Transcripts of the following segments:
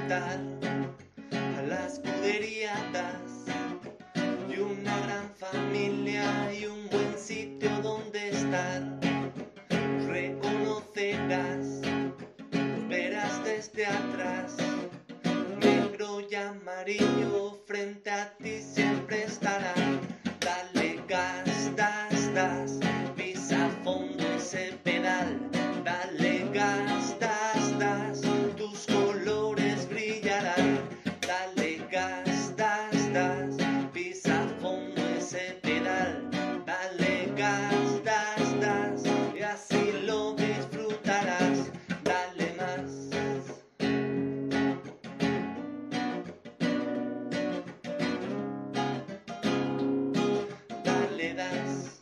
presentar a la escudería DAS y una gran familia y un buen sitio donde estar. Reconocerás, los verás desde atrás, negro y amarillo frente a ti siempre estarán. Dale gas, das, das, pisa a fondo ese pedal. Dale gas, das, das, tus colores brillarán. Dale gas, das, das, pisa a fondo ese pedal. Dale gas, das, das, y así lo disfrutarás. Dale más. Dale das.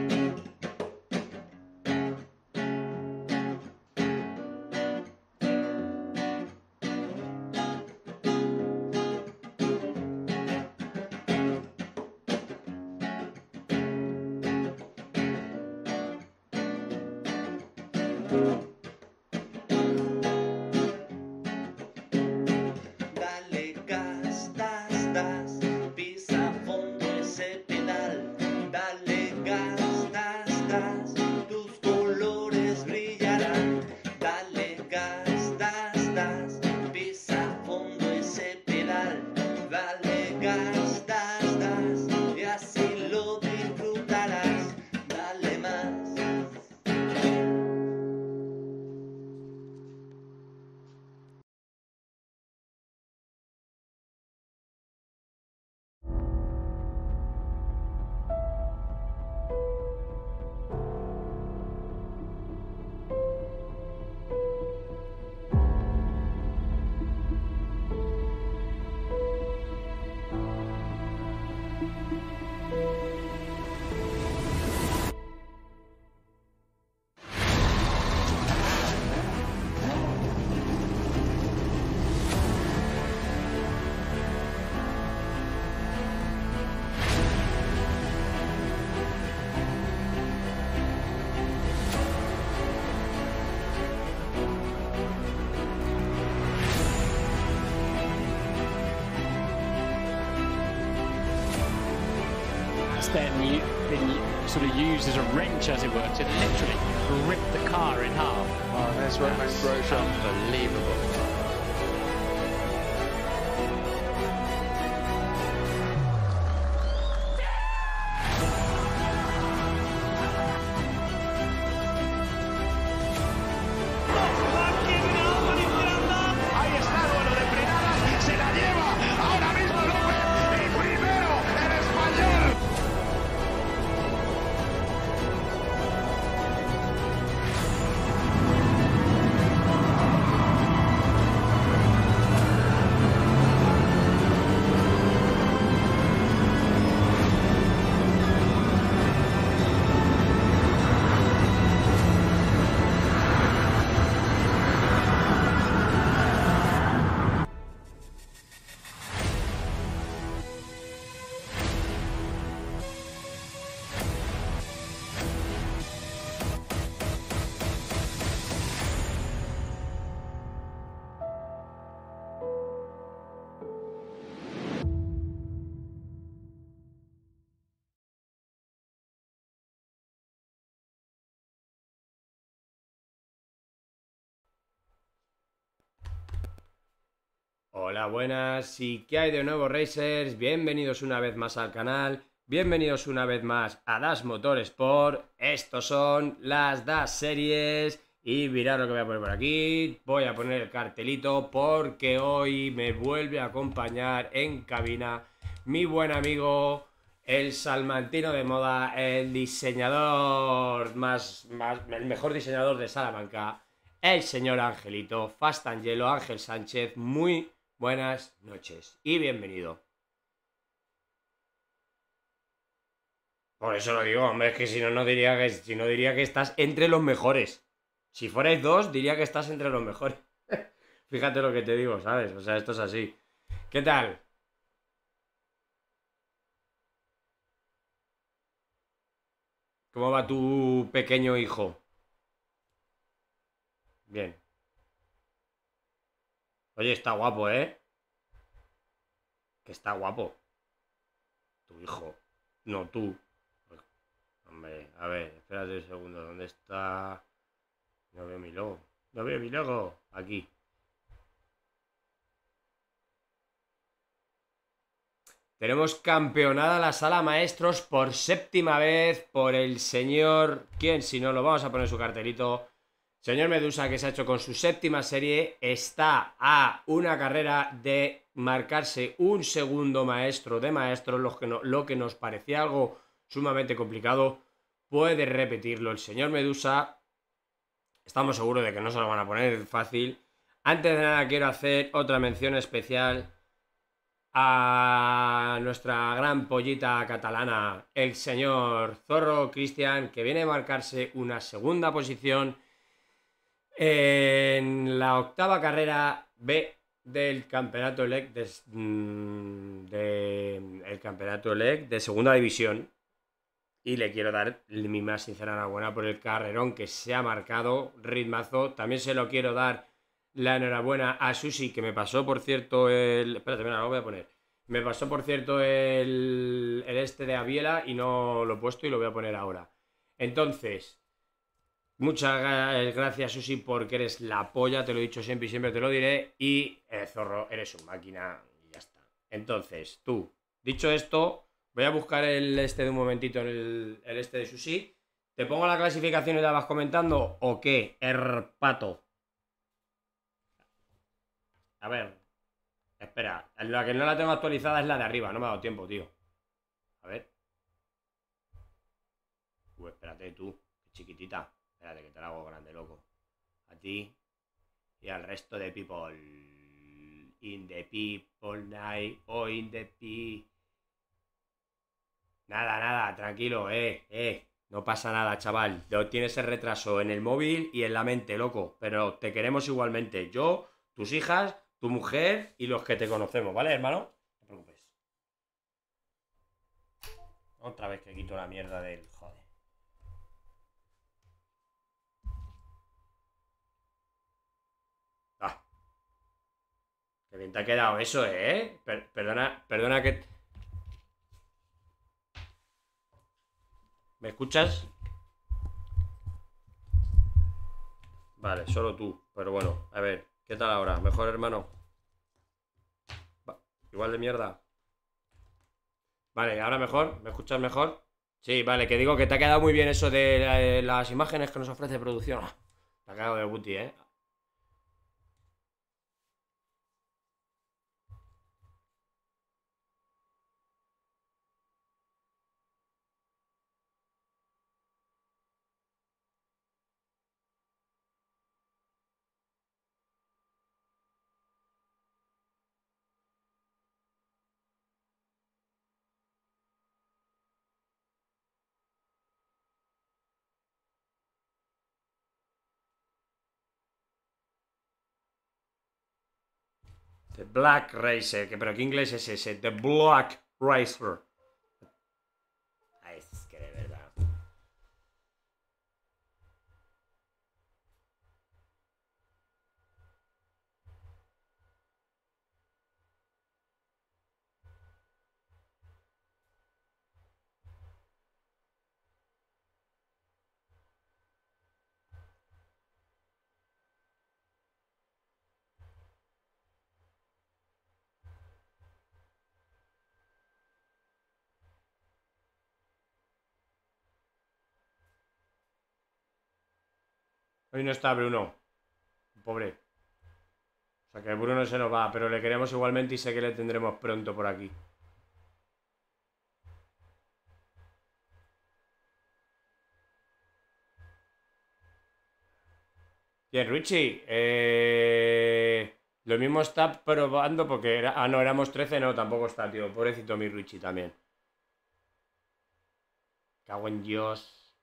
Dale gas, das, das, pisa a fondo ese pedal. Dale gas, das, das, tus colores brillarán. Dale gas, das, das, pisa a fondo ese pedal. Dale gas, das, das, y así lo disfrutarás. Dale más. Been sort of used as a wrench, as it were, to literally rip the car in half. Oh, that's Romain Grosjean. Unbelievable. Ahí está, duelo de frenadas, se la lleva ahora mismo López, el primero, el español. Hola, buenas, ¿y qué hay de nuevo, Racers? Bienvenidos una vez más al canal, bienvenidos una vez más a Das Motorsport. Estos son las Das Series y mirad lo que voy a poner por aquí. Voy a poner el cartelito porque hoy me vuelve a acompañar en cabina mi buen amigo, el salmantino de moda, el diseñador el mejor diseñador de Salamanca, el señor Angelito, Fast Angelo, Ángel Sánchez. Muy buenas noches y bienvenido. Por eso lo digo, hombre, es que si no, no diría que estás entre los mejores. Si fuerais dos, diría que estás entre los mejores. Fíjate lo que te digo, ¿sabes? O sea, esto es así. ¿Qué tal? ¿Cómo va tu pequeño hijo? Bien. Oye, está guapo, ¿eh? Que está guapo. Tu hijo. No, tú. Hombre, a ver, espérate un segundo. ¿Dónde está? No veo mi logo. No veo mi logo. Aquí. Tenemos campeonada la sala maestros por séptima vez por el señor... ¿Quién? Si no, lo vamos a poner su cartelito. Señor Medusa, que se ha hecho con su séptima serie, está a una carrera de marcarse un segundo maestro de maestros, lo que nos parecía algo sumamente complicado. Puede repetirlo el señor Medusa. Estamos seguros de que no se lo van a poner fácil. Antes de nada quiero hacer otra mención especial a nuestra gran pollita catalana, el señor Zorro Cristian, que viene a marcarse una segunda posición en la octava carrera B del campeonato LEC el campeonato LEC de segunda división. Y le quiero dar mi más sincera enhorabuena por el carrerón que se ha marcado, ritmazo. También se lo quiero dar la enhorabuena a Susi, que me pasó, por cierto, Espérate, mira, lo voy a poner. Me pasó, por cierto, el este de Aviela y no lo he puesto y lo voy a poner ahora. Entonces, muchas gracias, Susi, porque eres la polla, te lo he dicho siempre y siempre te lo diré. Y, Zorro, eres un máquina y ya está. Entonces, tú, dicho esto... Voy a buscar el este de un momentito, el este de Sushi. ¿Te pongo la clasificación y la vas comentando o qué? Pato. A ver. Espera. La que no la tengo actualizada es la de arriba. No me ha dado tiempo, tío. A ver. Espérate tú. Chiquitita. Espérate que te la hago grande, loco. A ti y al resto de people. In the people night. O in the people. Nada, tranquilo, no pasa nada, chaval. Tienes el retraso en el móvil y en la mente, loco. Pero te queremos igualmente. Yo, tus hijas, tu mujer y los que te conocemos, ¿vale, hermano? No te preocupes. Otra vez que quito la mierda del... Joder. Ah. Qué bien te ha quedado eso, ¿eh? Perdona que... ¿Me escuchas? Vale, solo tú. Pero bueno, a ver, ¿qué tal ahora? ¿Mejor, hermano? Igual de mierda. Vale, ¿ahora mejor? ¿Me escuchas mejor? Sí, vale, que digo que te ha quedado muy bien eso de las imágenes que nos ofrece producción. Te ha quedado de Guti, ¿eh? The Black Racer, pero ¿qué inglés es ese? The Black Racer. Ay, es que de verdad. Hoy no está Bruno. Pobre. O sea que Bruno se nos va, pero le queremos igualmente y sé que le tendremos pronto por aquí. Bien, Richie. Lo mismo está probando porque era... Ah, no, éramos 13, no, tampoco está, tío. Pobrecito mi Richie también. Cago en Dios.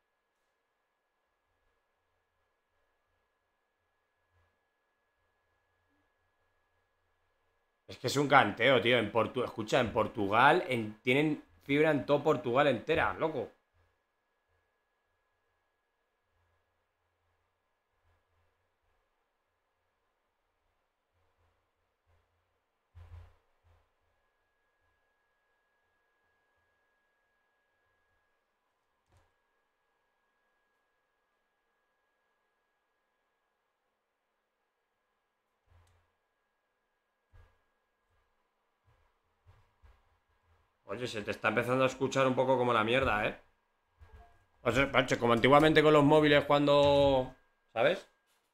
Es que es un canteo, tío. Escucha, en Portugal tienen fibra en todo Portugal entera, loco. Oye, se te está empezando a escuchar un poco como la mierda, ¿eh? O sea, Pancho, como antiguamente con los móviles cuando... ¿Sabes?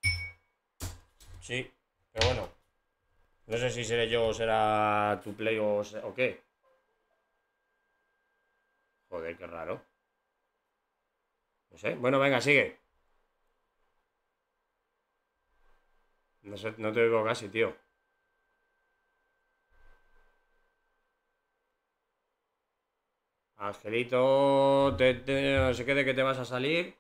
Sí, pero bueno. No sé si seré yo o será tu Play o qué. Joder, qué raro. No sé. Bueno, venga, sigue. No sé, no te oigo casi, tío. Angelito, no sé qué de qué te vas a salir.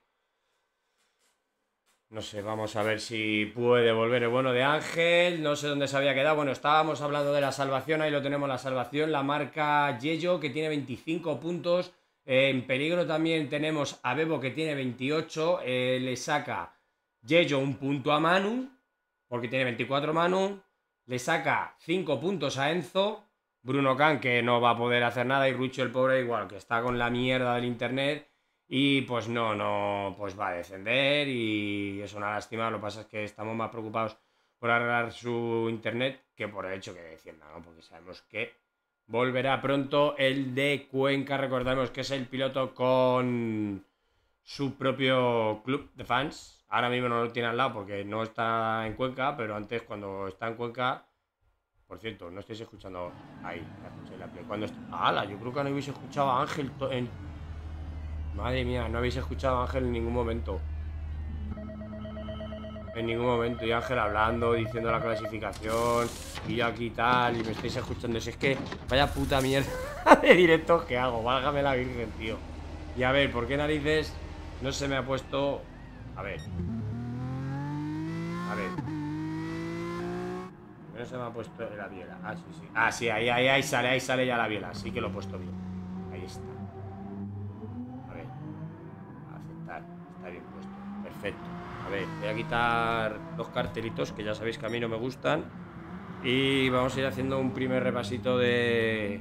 No sé, vamos a ver si puede volver el bueno de Ángel. No sé dónde se había quedado. Bueno, estábamos hablando de la salvación. Ahí lo tenemos, la salvación. La marca Yello, que tiene 25 puntos. En peligro también tenemos a Bebo, que tiene 28. Le saca Yello un punto a Manu, porque tiene 24 Manu. Le saca 5 puntos a Enzo. Bruno Can, que no va a poder hacer nada. Y Rucho, el pobre, igual, que está con la mierda del internet. Y pues no, pues va a descender y es una lástima. Lo que pasa es que estamos más preocupados por arreglar su internet que por el hecho que descienda, ¿no? Porque sabemos que volverá pronto el de Cuenca. Recordemos que es el piloto con su propio club de fans. Ahora mismo no lo tiene al lado porque no está en Cuenca, pero antes cuando está en Cuenca... Por cierto, no estáis escuchando ahí, la play. Cuando ¡hala! Yo creo que no habéis escuchado a Ángel Madre mía, no habéis escuchado a Ángel en ningún momento. En ningún momento. Y Ángel hablando, diciendo la clasificación. Y yo aquí tal. Y me estáis escuchando. Si es que vaya puta mierda de directos que hago. Válgame la virgen, tío. Y a ver, ¿por qué narices no se me ha puesto? A ver. No se me ha puesto la biela. Ah, sí, sí. Ah, sí, ahí sale ya la biela. Sí que lo he puesto bien. Ahí está. Aceptar, está bien puesto, perfecto. A ver, voy a quitar los cartelitos que ya sabéis que a mí no me gustan. Y vamos a ir haciendo un primer repasito de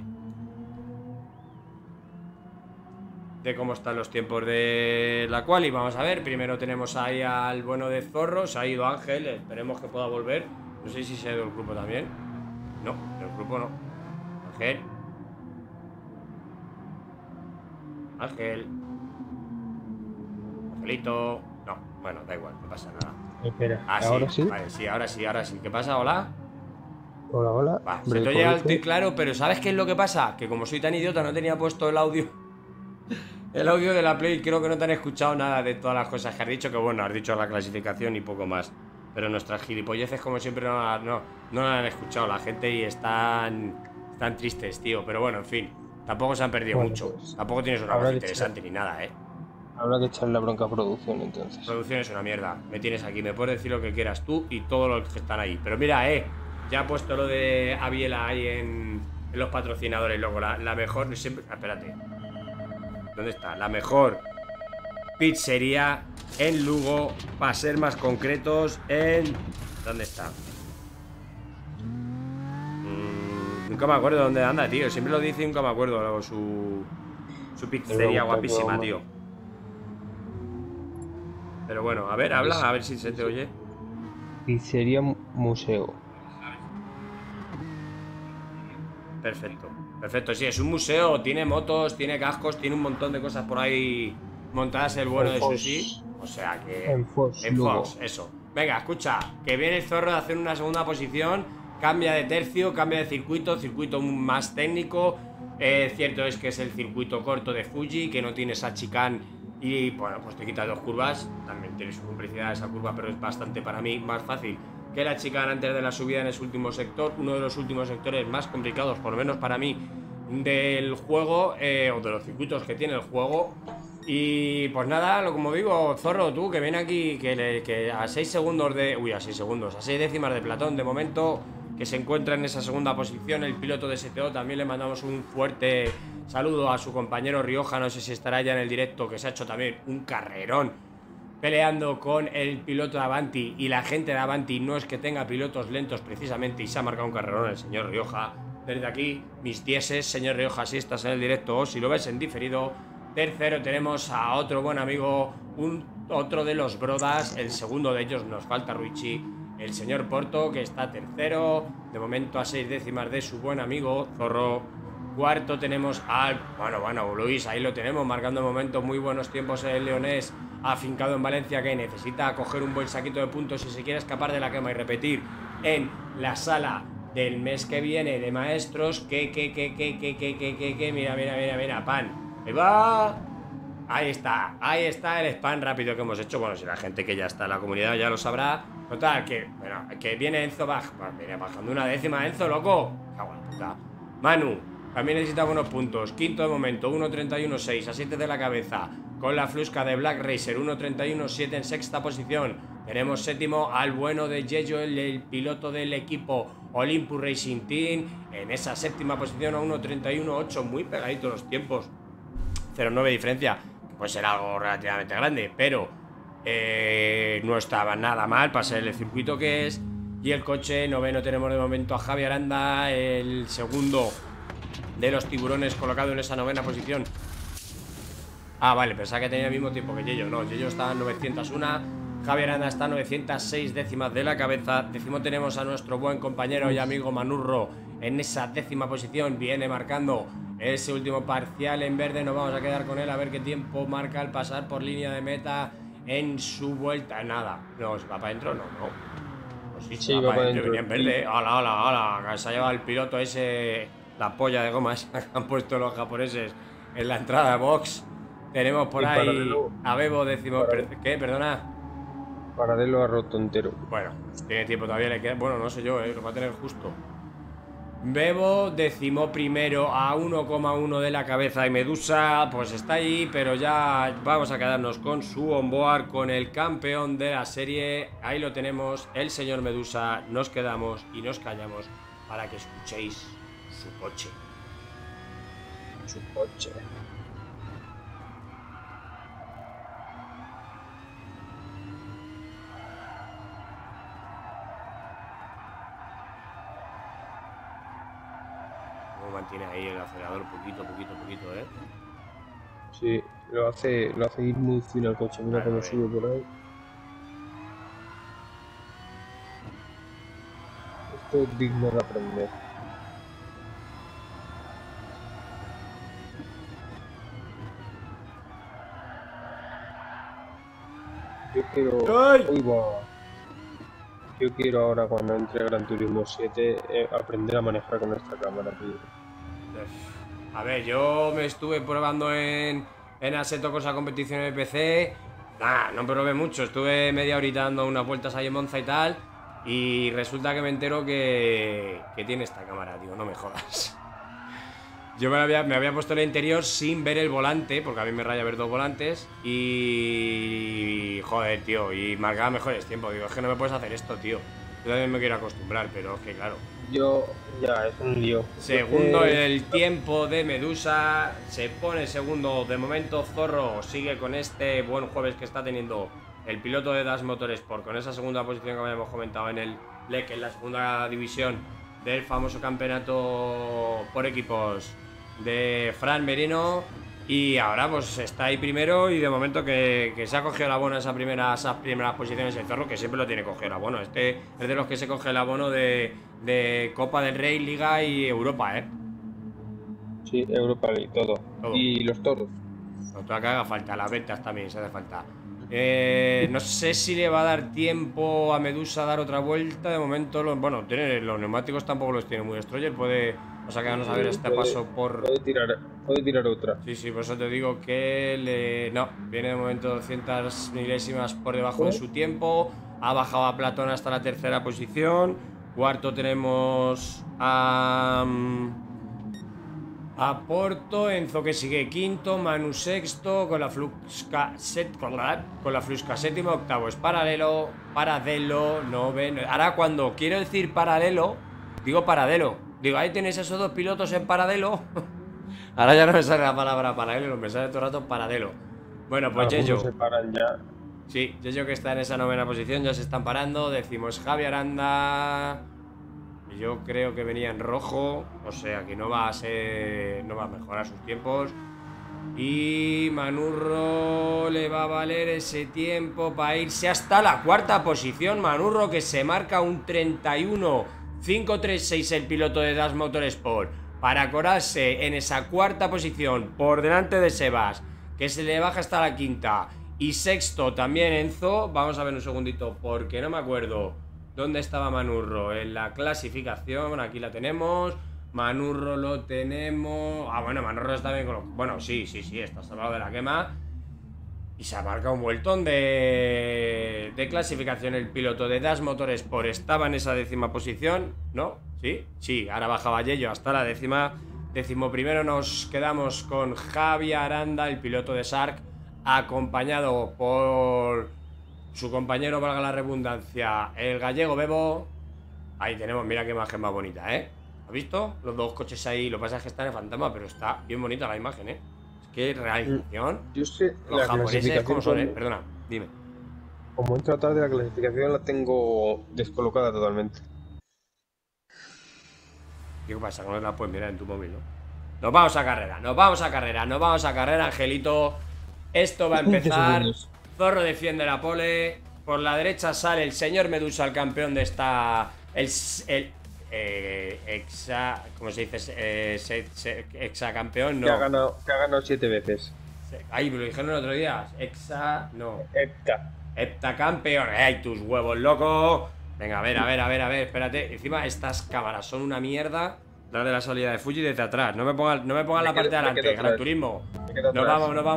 cómo están los tiempos de la quali. Vamos a ver, primero tenemos ahí al bueno de Zorro. Se ha ido Ángel, esperemos que pueda volver. No sé si se ha ido el grupo también. No, el grupo no. Ángel. Angelito. No, bueno, da igual, no pasa nada. Espera, ¿ahora sí? Vale, sí, ahora sí. ¿Qué pasa? ¿Hola? Hola. Va, se te oye alto y claro, pero ¿sabes qué es lo que pasa? Que como soy tan idiota no tenía puesto el audio. El audio de la Play, creo que no te han escuchado nada de todas las cosas que has dicho. Que bueno, has dicho la clasificación y poco más. Pero nuestras gilipolleces, como siempre, no la han escuchado la gente y están tristes, tío. Pero bueno, en fin, tampoco se han perdido mucho. Pues, tampoco tienes una voz interesante ni nada, Habrá que echarle la bronca a producción, entonces. Producción es una mierda. Me tienes aquí, me puedes decir lo que quieras tú y todos los que están ahí. Pero mira, ya he puesto lo de Aviela ahí en los patrocinadores, loco. La mejor, siempre... Espérate. ¿Dónde está? La mejor pizzería en Lugo, para ser más concretos, en... ¿Dónde está? Nunca me acuerdo dónde anda, tío. Siempre lo dice y nunca me acuerdo. Luego su pizzería guapísima, tío. Pero bueno, a ver, habla, a ver si se te oye. Pizzería Museo. Perfecto, sí, es un museo, tiene motos, tiene cascos, tiene un montón de cosas por ahí montadas, el bueno de Sushi. O sea que... En Fox, eso. Venga, escucha, que viene el Zorro de hacer una segunda posición, cambia de tercio, cambia de circuito más técnico. Cierto es que es el circuito corto de Fuji, que no tiene esa chicane y bueno, pues te quita 2 curvas. También tiene su complicidad esa curva, pero es bastante para mí más fácil que la chicane antes de la subida en ese último sector, uno de los últimos sectores más complicados, por lo menos para mí, del juego, o de los circuitos que tiene el juego. Y pues nada, como digo, Zorro, tú que viene aquí, que a 6 segundos de... Uy, a 6 segundos, a 6 décimas de Platón, de momento, que se encuentra en esa segunda posición, el piloto de STO. También le mandamos un fuerte saludo a su compañero Rioja, no sé si estará ya en el directo, que se ha hecho también un carrerón peleando con el piloto de Avanti. Y la gente de Avanti no es que tenga pilotos lentos precisamente, y se ha marcado un carrerón el señor Rioja. Desde aquí, mis dieces, señor Rioja, si estás en el directo o si lo ves en diferido. Tercero tenemos a otro buen amigo, otro de los brodas, el segundo de ellos, nos falta Ruichi, el señor Porto, que está tercero, de momento a 6 décimas de su buen amigo Zorro. Cuarto tenemos al... Bueno, Luis, ahí lo tenemos, marcando momentos, muy buenos tiempos el leonés, afincado en Valencia, que necesita coger un buen saquito de puntos si se quiere escapar de la quema y repetir en la sala del mes que viene de maestros. Mira, pan. Ahí va. Ahí está el spam rápido que hemos hecho. Bueno, si la gente que ya está en la comunidad ya lo sabrá. Total, que viene Enzo viene bajando una décima, Enzo, loco. Cago en la puta. Manu también necesita buenos puntos. Quinto de momento, 1.31.6, a 7 de la cabeza. Con la flusca de Black Racer, 1.31.7 en sexta posición. Tenemos séptimo al bueno de Yeyo, el piloto del equipo Olympus Racing Team. En esa séptima posición a 1.31.8, muy pegaditos los tiempos. 0.9 diferencia, pues será algo relativamente grande, pero no estaba nada mal para ser el circuito que es. Y el coche noveno tenemos de momento a Javi Aranda, el segundo de los tiburones, colocado en esa novena posición. Ah, vale, pensaba que tenía el mismo tiempo que Yeyo. No, Yeyo está en 901, Javi Aranda está a 906 décimas de la cabeza. Décimo tenemos a nuestro buen compañero y amigo Manurro en esa décima posición. Viene marcando ese último parcial en verde. Nos vamos a quedar con él a ver qué tiempo marca al pasar por línea de meta en su vuelta. Nada, no, ¿se va para adentro? No. Pues sí, va para adentro. Venía en verde. Hola. Se ha llevado el piloto ese, la polla de gomas que han puesto los japoneses en la entrada de box. Tenemos por ahí paralelo, a Bebo décimo. ¿Qué? Perdona. Paralelo a roto entero. Bueno, tiene tiempo todavía, le queda. Bueno, no sé yo, lo va a tener justo. Bebo décimo primero a 1,1 de la cabeza. Y Medusa pues está ahí, pero ya vamos a quedarnos con su onboard, con el campeón de la serie. Ahí lo tenemos, el señor Medusa. Nos quedamos y nos callamos para que escuchéis su coche. Su coche. Mantiene ahí el acelerador poquito, ¿eh? Sí, lo hace ir muy fino el coche. Mira cómo sube por ahí. Esto es digno de aprender. Yo quiero ahora, cuando entre Gran Turismo 7, aprender a manejar con esta cámara, tío. A ver, yo me estuve probando en Assetto Corsa competición de PC. No probé mucho, estuve media horita dando unas vueltas ahí en Monza y tal. Y resulta que me entero que tiene esta cámara, tío, no me jodas. Yo me había puesto el interior sin ver el volante, porque a mí me raya ver dos volantes. Y joder, tío, y marcaba mejores tiempos. Digo, es que no me puedes hacer esto, tío. Yo también me quiero acostumbrar, pero es que claro. Es un lío. Segundo el tiempo de Medusa. Se pone segundo de momento. Zorro sigue con este buen jueves que está teniendo el piloto de Das Motorsport, con esa segunda posición que habíamos comentado en el LEC, en la segunda división del famoso campeonato por equipos de Fran Merino. Y ahora pues está ahí primero, y de momento que se ha cogido el abono esas primeras posiciones el Zorro, que siempre lo tiene cogido el abono. Este es de los que se coge el abono de Copa del Rey, Liga y Europa, ¿eh? Sí, Europa y todo. Y los toros. Lo que haga falta, las ventas también se hace falta. No sé si le va a dar tiempo a Medusa a dar otra vuelta. De momento, los neumáticos tampoco los tiene muy destroyer. Vamos a quedarnos a ver este paso por... Puede tirar otra. Sí, por eso te digo que no, viene de momento 200 milésimas por debajo de su tiempo. Ha bajado a Platón hasta la tercera posición. Cuarto tenemos a Porto, Enzo que sigue quinto, Manu sexto, con la Flusca séptimo, octavo es Paradelo, noveno. Ahora cuando quiero decir paralelo, digo Paradelo. Digo, ahí tenéis esos dos pilotos en Paradelo. Ahora ya no me sale la palabra paralelo, me sale todo el rato Paradelo. Bueno, pues Yeyo. Se paran ya. Sí, Yeyo que está en esa novena posición, ya se están parando. Decimos Javi Aranda. Yo creo que venía en rojo, o sea que no va a mejorar sus tiempos. Y Manurro le va a valer ese tiempo para irse hasta la cuarta posición. Manurro que se marca un 31.536 el piloto de Das Motorsport. para colarse en esa cuarta posición por delante de Sebas, que se le baja hasta la quinta, y sexto también Enzo. Vamos a ver un segundito porque no me acuerdo dónde estaba Manurro en la clasificación. Aquí la tenemos. Manurro lo tenemos. Ah, bueno, Manurro está bien con los... Bueno, sí, está salvado de la quema. Y se ha marcado un vueltón de clasificación. El piloto de Das Motorsport estaba en esa 10ª posición, ¿no? Sí, ahora bajaba Yello hasta la 10ª. 11º nos quedamos con Javi Aranda, el piloto de Sark, acompañado por su compañero, valga la redundancia, el gallego Bebo. Ahí tenemos, mira qué imagen más bonita, ¿eh? ¿Has visto? Los dos coches ahí, lo que pasa es que están en fantasma, pero está bien bonita la imagen, ¿eh? Es que realización. Yo sé, los japoneses, ¿cómo son, Perdona, dime. Como entro tarde, la clasificación la tengo descolocada totalmente. ¿Qué pasa? No la puedes mirar en tu móvil, ¿no? Nos vamos a carrera, Angelito. Esto va a empezar. Zorro defiende la pole. Por la derecha sale el señor Medusa, el campeón de esta... ¿Cómo se dice? Exacampeón, no. Que ha ganado 7 veces. Ahí me lo dijeron el otro día. Hepta. Heptacampeón. ¡Ay, tus huevos, loco! Venga, a ver, espérate. Encima estas cámaras son una mierda. La de la salida de Fuji desde atrás. No me pongan la parte de adelante. Gran Turismo. Nos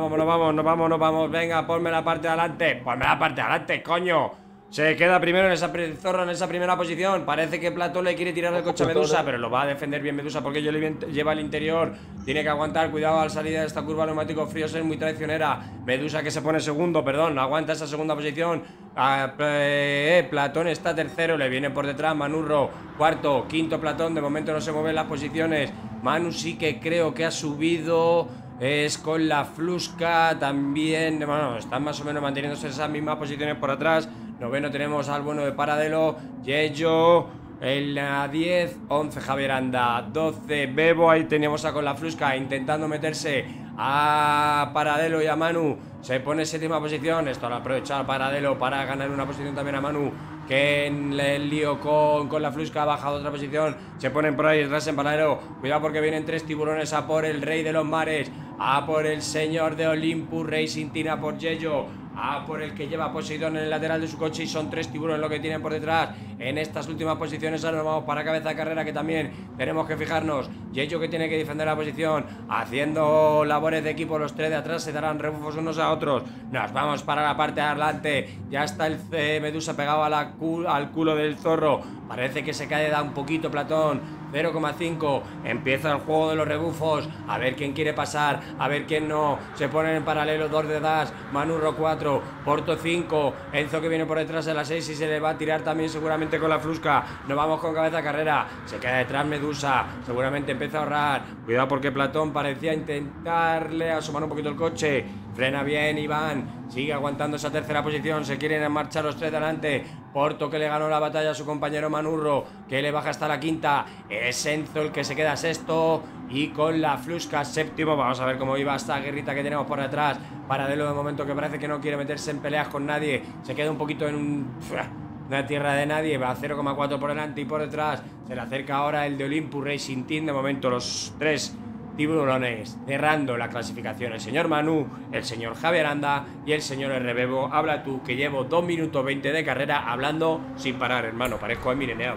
vamos. Venga, ponme la parte de adelante. Coño. Se queda primero Zorro en esa primera posición. Parece que Platón le quiere tirar el coche a Medusa, pero lo va a defender bien Medusa porque lleva el interior. Tiene que aguantar, cuidado al salir de esta curva. Neumático frío es muy traicionera. Medusa que se pone segundo, no aguanta esa segunda posición. Platón está tercero, le viene por detrás Manurro, cuarto, quinto Platón. De momento no se mueven las posiciones. Manu sí que creo que ha subido. Es con la Flusca también. Bueno, están más o menos manteniéndose esas mismas posiciones por atrás. Noveno tenemos al bueno de Paradelo, Yello, en la 10, 11 Javier Anda, 12 Bebo. Ahí teníamos a con la Flusca intentando meterse a Paradelo y a Manu. Se pone en 7ª posición. Esto lo ha aprovechado Paradelo para ganar una posición también a Manu, que en el lío con la Flusca ha bajado otra posición. Se ponen por ahí detrás en Paradelo. Cuidado porque vienen 3 tiburones a por el rey de los mares, a por el señor de Olympus Racing Team, a por Yello, a por el que lleva Poseidón en el lateral de su coche. Y son 3 tiburones lo que tienen por detrás en estas últimas posiciones. Ahora nos vamos para cabeza de carrera, que también tenemos que fijarnos. Yello que tiene que defender la posición, haciendo labores de equipo. Los 3 de atrás se darán rebufos unos a otros. Nos vamos para la parte de adelante. Ya está el Medusa pegado al culo del Zorro. Parece que se cae, da un poquito Platón. 0,5. Empieza el juego de los rebufos. A ver quién quiere pasar, a ver quién no. Se ponen en paralelo 2 de Das. Manurro 4, Porto 5. Enzo que viene por detrás en la 6 y se le va a tirar también seguramente con la Flusca. Nos vamos con cabeza carrera. Se queda detrás Medusa. Seguramente empieza a ahorrar. Cuidado porque Platón parecía intentarle asomar un poquito el coche. Frena bien Iván. Sigue aguantando esa tercera posición. Se quieren marchar los 3 delante. Porto que le ganó la batalla a su compañero Manurro, que le baja hasta la quinta. Es Enzo el que se queda sexto. Y con la Flusca séptimo. Vamos a ver cómo iba esta guerrita que tenemos por detrás. Paradelo de momento que parece que no quiere meterse en peleas con nadie. Se queda un poquito en una tierra de nadie. Va a 0,4 por delante y por detrás. Se le acerca ahora el de Olympus Racing Team. De momento los 3 tiburones cerrando la clasificación. El señor Manu, el señor Javier Anda y el señor Rbebo. Habla tú, que llevo 2 minutos 20 de carrera hablando sin parar, hermano. Parezco Eminem.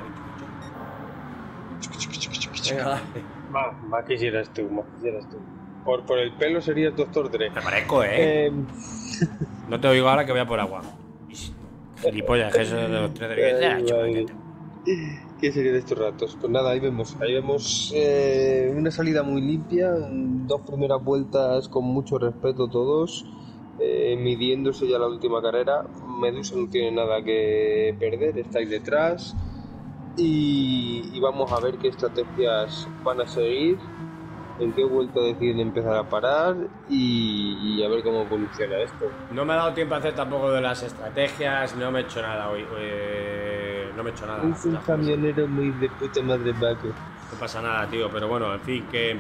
Más quisieras tú. Por el pelo serías Doctor Dre. Te parezco, No te oigo ahora que voy a por agua. Gilipollas, eso de los 3 de... ¿Qué sería de estos ratos? Pues nada, ahí vemos una salida muy limpia, 2 primeras vueltas con mucho respeto todos, midiéndose ya la última carrera. Medusa no tiene nada que perder, está ahí detrás y vamos a ver qué estrategias van a seguir, en qué vuelta deciden empezar a parar y a ver cómo evoluciona esto. No me ha dado tiempo a hacer tampoco de las estrategias, no me he hecho nada hoy. No me he hecho nada. Es un camionero muy de puta madre vaca. No pasa nada, tío, pero bueno, en fin, que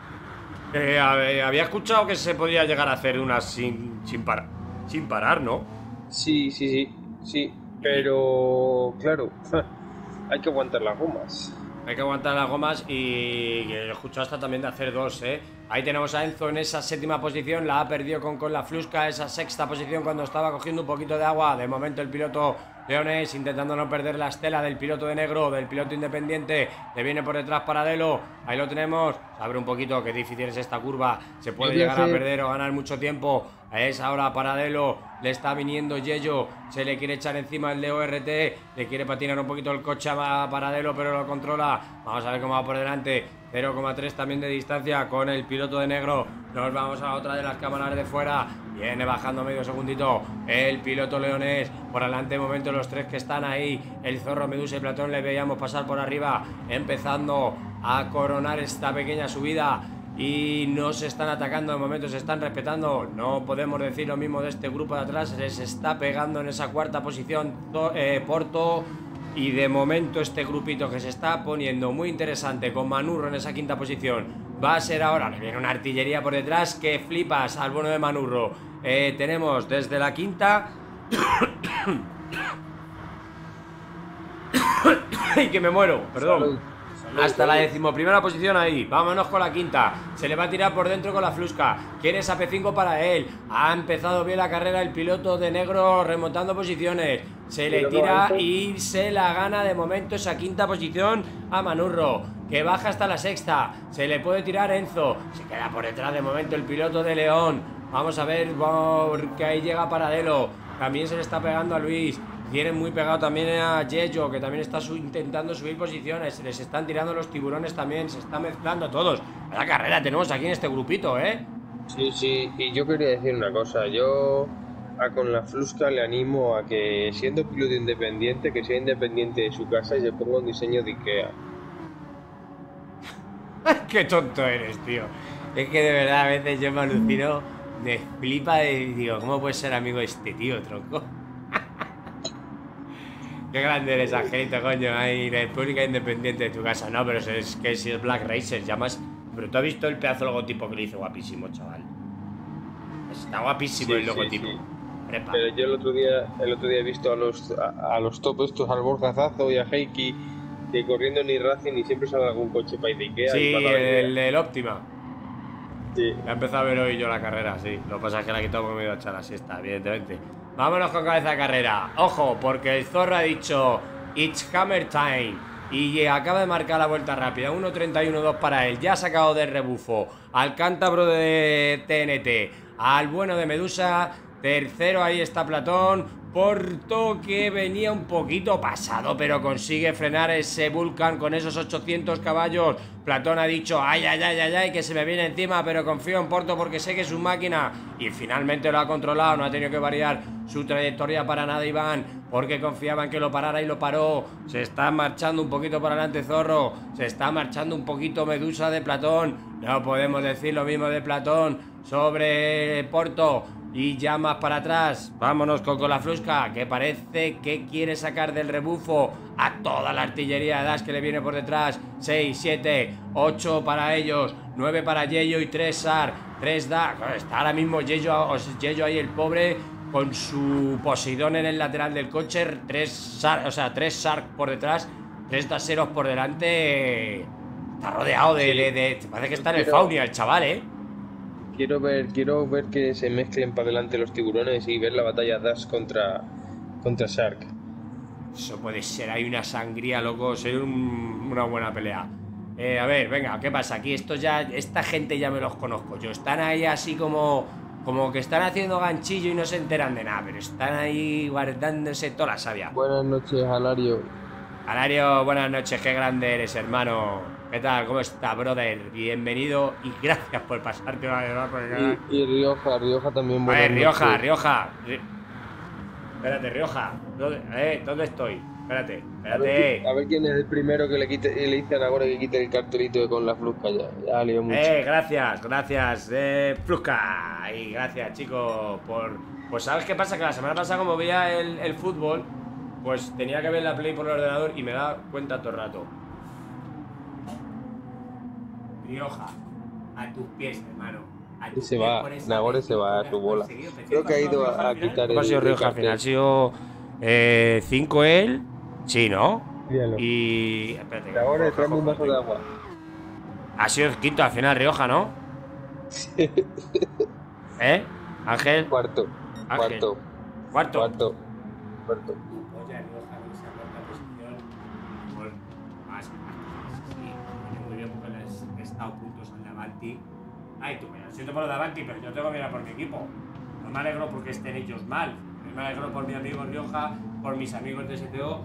había escuchado que se podía llegar a hacer una sin parar, ¿no? Sí, pero claro, hay que aguantar las gomas. Hay que aguantar las gomas y he escuchado hasta también de hacer 2, ¿eh? Ahí tenemos a Enzo en esa 7ª posición, la ha perdido con la Flusca, esa 6ª posición cuando estaba cogiendo un poquito de agua. De momento el piloto leonés intentando no perder la estela del piloto de negro, del piloto independiente. Le viene por detrás Paradelo, ahí lo tenemos. Se abre un poquito, qué difícil es esta curva. Se puede llegar a perder o ganar mucho tiempo. Es ahora Paradelo, le está viniendo Yello, se le quiere echar encima el de ORT, le quiere patinar un poquito el coche a Paradelo, pero lo controla. Vamos a ver cómo va por delante. 0,3 también de distancia con el piloto de negro. Nos vamos a otra de las cámaras de fuera. Viene bajando medio segundito el piloto leonés. Por delante de momento los 3 que están ahí. El Zorro, Medusa y Platón le veíamos pasar por arriba, empezando a coronar esta pequeña subida. Y no se están atacando de momento, se están respetando. No podemos decir lo mismo de este grupo de atrás. Les está pegando en esa 4ª posición Porto. Y de momento este grupito que se está poniendo muy interesante con Manurro en esa 5ª posición va a ser ahora. Le viene una artillería por detrás que flipas al bueno de Manurro. Tenemos desde la 5ª ¡ay, que me muero! Perdón. Hasta la 11ª posición ahí. Vámonos con la 5ª. Se le va a tirar por dentro con la Flusca. Quiere esa P5 para él. Ha empezado bien la carrera el piloto de negro remontando posiciones. Se le tira y se la gana de momento esa 5ª posición a Manurro, que baja hasta la 6ª. Se le puede tirar Enzo. Se queda por detrás de momento el piloto de León. Vamos a ver porque ahí llega Paradelo. También se le está pegando a Luis. Tienen muy pegado también a Yello, que también está intentando subir posiciones. Se les están tirando los tiburones también. Se están mezclando todos. La carrera tenemos aquí en este grupito, ¿eh? Sí, sí. Y yo quería decir una cosa. Yo con la Flusca le animo a que, siendo piloto independiente, que sea independiente de su casa y se ponga un diseño de Ikea. Qué tonto eres, tío. Es que de verdad a veces yo me alucino, me flipa y digo, ¿cómo puede ser amigo de este tío, tronco? Qué grande eres, Angelito, coño. Ahí, República Independiente de tu casa. No, pero es que si es Black Racer, llamas. Pero tú has visto el pedazo de logotipo que le hizo, guapísimo, chaval. Está guapísimo, sí, el logotipo. Sí, sí. Pero yo el otro día he visto a los top estos, al Borja Zazo y a Heiki, que corriendo en Racing y siempre sale algún coche para Ikea. Sí, el Optima. Sí. Ya he empezado a ver hoy yo la carrera, sí. Lo que pasa es que la he quitado porque me iba a echar la siesta, evidentemente. Vámonos con cabeza de carrera. Ojo, porque el Zorro ha dicho It's Hammer Time. Y acaba de marcar la vuelta rápida. 1.31.2 para él. Ya ha sacado de rebufo al cántabro de TNT, al bueno de Medusa. Tercero, ahí está Platón. Porto, que venía un poquito pasado, pero consigue frenar ese Vulcan con esos 800 caballos. Platón ha dicho, ay, ay, ay, ay, ay, que se me viene encima, pero confío en Porto porque sé que es su máquina. Y finalmente lo ha controlado, no ha tenido que variar su trayectoria para nada Iván, porque confiaba en que lo parara y lo paró. Se está marchando un poquito para adelante Zorro, se está marchando un poquito Medusa de Platón. No podemos decir lo mismo de Platón sobre Porto. Y ya más para atrás, vámonos con la Flusca, que parece que quiere sacar del rebufo a toda la artillería de Dash que le viene por detrás. 6, 7, 8 para ellos, 9 para Yello y 3 Sar, 3 Dash. Está ahora mismo Yello ahí, el pobre, con su Poseidón en el lateral del coche. 3 Sar por detrás, 3 Dasheros por delante. Está rodeado de parece que está en el Faunia el chaval, ¿eh? Quiero ver que se mezclen para adelante los tiburones y ver la batalla Dash contra Shark. Eso puede ser, hay una sangría, loco, sería una buena pelea. A ver, venga, ¿qué pasa? Aquí esta gente ya me los conozco yo. Están ahí así como que están haciendo ganchillo y no se enteran de nada, pero están ahí guardándose toda la savia. Buenas noches, Alario. Alario, buenas noches, qué grande eres, hermano. ¿Qué tal? ¿Cómo está, brother? Bienvenido y gracias por pasarte una vez más por el canal. Y Rioja también. A ver, Rioja. Espérate, Rioja. ¿Dónde estoy? Espérate. A ver quién es el primero que le dicen ahora que quite el cartelito con la Flusca ya lío mucho. Gracias, Flusca. Y gracias, chicos, Pues ¿sabes qué pasa? Que la semana pasada, como veía el fútbol, pues tenía que ver la Play por el ordenador y me da cuenta todo el rato. Rioja, a tus pies, hermano. Y se va, Nagore se va a su bola. Creo que ha ido a quitar el. ¿Cómo ha sido Rioja al final? ¿Ha sido 5 él? Sí, ¿no? Míralo. Y... espérate, Y ahora cojo, traemos un cojo, vaso de agua. Ha sido el quinto al final, Rioja, ¿no? ¿Eh? Ángel. Cuarto. Ángel. Cuarto. Cuarto. Cuarto. Cuarto. Oye, Rioja, en esa cuarta posición. Bueno, más. Sí, muy bien porque les he estado puntos al Davanti. Ay, tú, me siento por el Davanti, pero yo tengo que mirar por mi equipo. No me alegro porque estén ellos mal. Me alegro por mi amigo Rioja, por mis amigos de STO.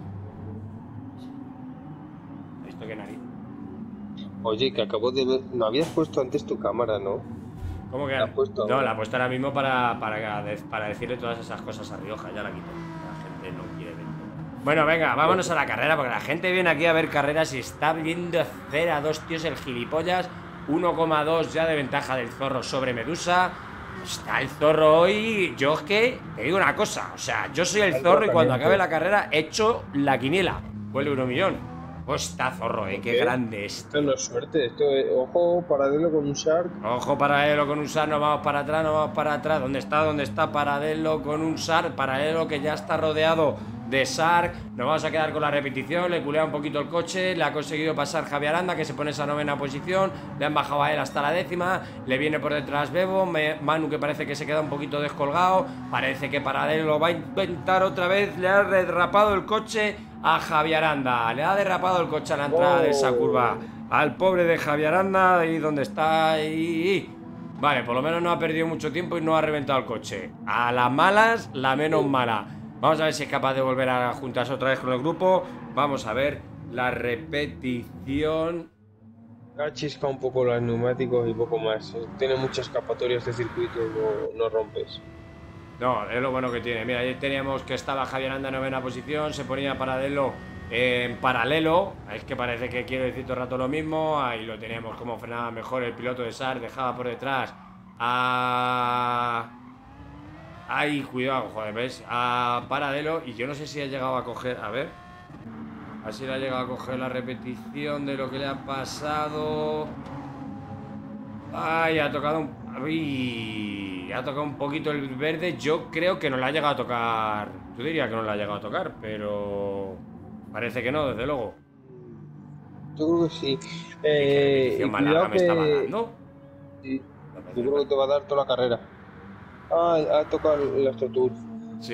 Esto que nariz. Oye, que acabo de ver. No habías puesto antes tu cámara, ¿no? ¿Cómo que? La has puesto No, ahora. la he puesto ahora mismo para decirle todas esas cosas a Rioja. Ya la quito. La gente no quiere ver. Bueno, venga, vámonos a la carrera, porque la gente viene aquí a ver carreras y está viendo hacer a dos tíos el gilipollas. 1,2 ya de ventaja del Zorro sobre Medusa. Está el Zorro hoy. Yo es que te digo una cosa. O sea, yo soy el Zorro y cuando acabe la carrera he hecho la quiniela. Fue el Euromillón. Pues está Zorro, qué grande es. Esto no es suerte. Esto es, ojo, paralelo con un Shark. Ojo, paralelo con un SAR, no vamos para atrás, no vamos para atrás. ¿Dónde está? ¿Dónde está? Paralelo con un SAR, paralelo que ya está rodeado de SAR. Nos vamos a quedar con la repetición, le culea un poquito el coche, le ha conseguido pasar Javier Aranda, que se pone esa novena posición, le han bajado a él hasta la 10ª, le viene por detrás Bebo, Manu que parece que se queda un poquito descolgado, parece que Paralelo va a intentar otra vez, le ha derrapado el coche a Javier Aranda, le ha derrapado el coche a la entrada de esa curva, al pobre de Javier Aranda, ahí donde está, ahí. Vale, por lo menos no ha perdido mucho tiempo y no ha reventado el coche. A las malas, la menos mala. Vamos a ver si es capaz de volver a juntarse otra vez con el grupo. Vamos a ver la repetición. Ha chiscado un poco los neumáticos y poco más. Tiene muchas escapatorias de circuito, no rompes. No, es lo bueno que tiene. Mira, ayer teníamos que estaba Javier Aranda en novena posición, se ponía Paralelo en paralelo. Es que parece que quiere decir todo el rato lo mismo. Ahí lo teníamos como frenaba mejor el piloto de SAR, dejaba por detrás a... Ay, cuidado, joder, ¿ves? A Paralelo. Y yo no sé si ha llegado a coger... A ver. A ver si le ha llegado a coger la repetición de lo que le ha pasado. Ay, ha tocado un... Ay, ha tocado un poquito el verde. Yo creo que no le ha llegado a tocar. Yo diría que no le ha llegado a tocar, pero... Parece que no, desde luego. Yo creo que sí. ¿Qué Y mala cuidado me estaba que... dando? Sí, yo creo que te va a dar toda la carrera. Ah, ha tocado el AstroTurf. Sí.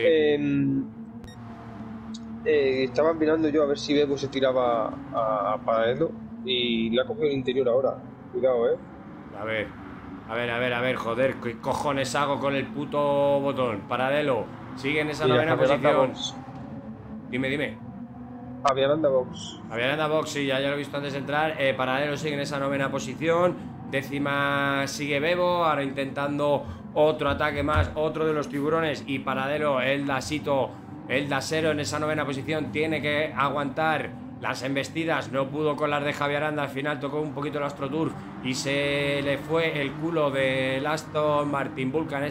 Estaba mirando yo a ver si Bebo se tiraba a Paralelo y le ha cogido el interior ahora. Cuidado, A ver, joder, ¿qué cojones hago con el puto botón? Paralelo, sigue en esa Mira, novena Javier Aranda posición. Box. Dime. Javier Aranda Box. Javier Aranda Box, sí, ya lo he visto antes de entrar. Paralelo sigue en esa novena posición. Décima sigue Bebo, ahora intentando otro ataque más, otro de los tiburones. Y Paralelo, el Dasero en esa novena posición, tiene que aguantar las embestidas. No pudo con las de Javier Aranda, al final tocó un poquito el AstroTurf y se le fue el culo del Aston Martin Vulcan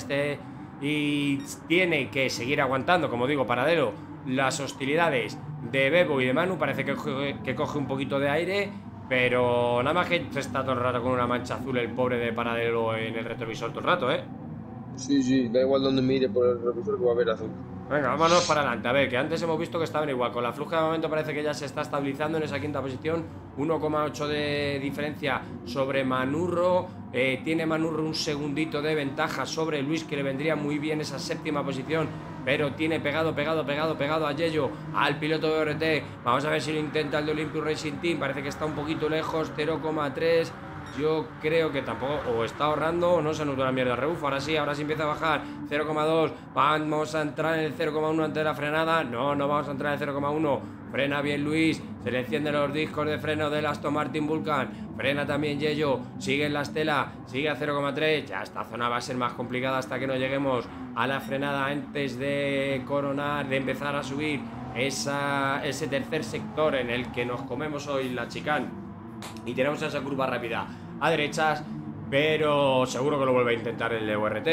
y tiene que seguir aguantando, como digo, Paralelo, las hostilidades de Bebo y de Manu. Parece que coge un poquito de aire, pero nada más que está todo el rato con una mancha azul el pobre de Paralelo en el retrovisor todo el rato, Sí, da igual donde mire por el retrovisor que va a ver azul. Venga, vámonos para adelante. A ver, que antes hemos visto que estaban igual. Con la Fluja de momento parece que ya se está estabilizando en esa quinta posición. 1,8 de diferencia sobre Manurro. Tiene Manurro un segundito de ventaja sobre Luis, que le vendría muy bien esa séptima posición. Pero tiene pegado a Yello, al piloto de ORT. Vamos a ver si lo intenta el de Olympus Racing Team. Parece que está un poquito lejos, 0,3. Yo creo que tampoco, o está ahorrando o no se anotó la mierda rebufo. Ahora sí empieza a bajar, 0,2. Vamos a entrar en el 0,1 antes de la frenada. No vamos a entrar en el 0,1. Frena bien Luis, se le encienden los discos de freno del Aston Martin Vulcan. Frena también Yello, sigue en la estela, sigue a 0,3. Ya esta zona va a ser más complicada hasta que no lleguemos a la frenada antes de coronar, de empezar a subir ese tercer sector en el que nos comemos hoy la chicane. Y tenemos esa curva rápida a derechas, pero seguro que lo vuelve a intentar el de ORT.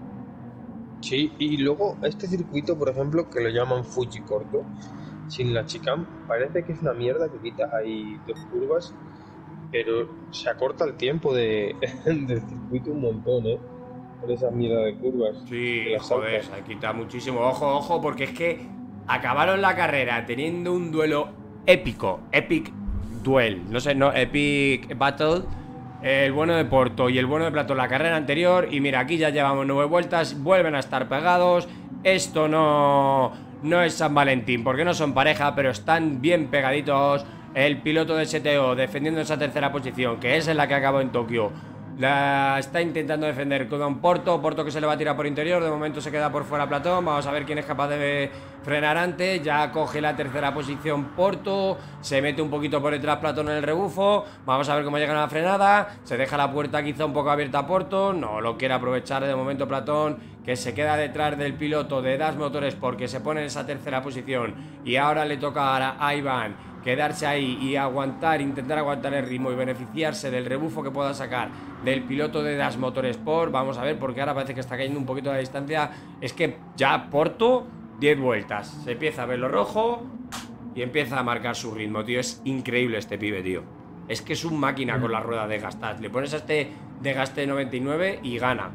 Sí, y luego este circuito, por ejemplo, que lo llaman Fuji corto, sin la chicane, parece que es una mierda, que quitas ahí 2 curvas, pero se acorta el tiempo del circuito un montón, por esa mierda de curvas. Sí, de las joder, altas. se quita muchísimo. Ojo, porque es que acabaron la carrera teniendo un duelo épico, Epic Duel, no sé, no, Epic Battle. El bueno de Porto y el bueno de Plató en la carrera anterior. Y mira, aquí ya llevamos 9 vueltas. Vuelven a estar pegados. Esto no es San Valentín, porque no son pareja, pero están bien pegaditos. El piloto de STO defendiendo esa tercera posición, que es en la que acabó en Tokio. La está intentando defender con Porto. Porto que se le va a tirar por interior. De momento se queda por fuera Platón. Vamos a ver quién es capaz de frenar antes. Ya coge la tercera posición Porto. Se mete un poquito por detrás Platón en el rebufo. Vamos a ver cómo llegan a la frenada. Se deja la puerta quizá un poco abierta a Porto. No lo quiere aprovechar de momento Platón, que se queda detrás del piloto de Das Motores porque se pone en esa tercera posición. Y ahora le toca a Iván quedarse ahí y aguantar, intentar aguantar el ritmo y beneficiarse del rebufo que pueda sacar del piloto de Das Motorsport. Vamos a ver, porque ahora parece que está cayendo un poquito de distancia. Es que ya Porto, 10 vueltas, se empieza a ver lo rojo y empieza a marcar su ritmo, tío. Es increíble este pibe, tío. Es que es un máquina con la rueda desgastada. Le pones a este desgaste de 99 y gana.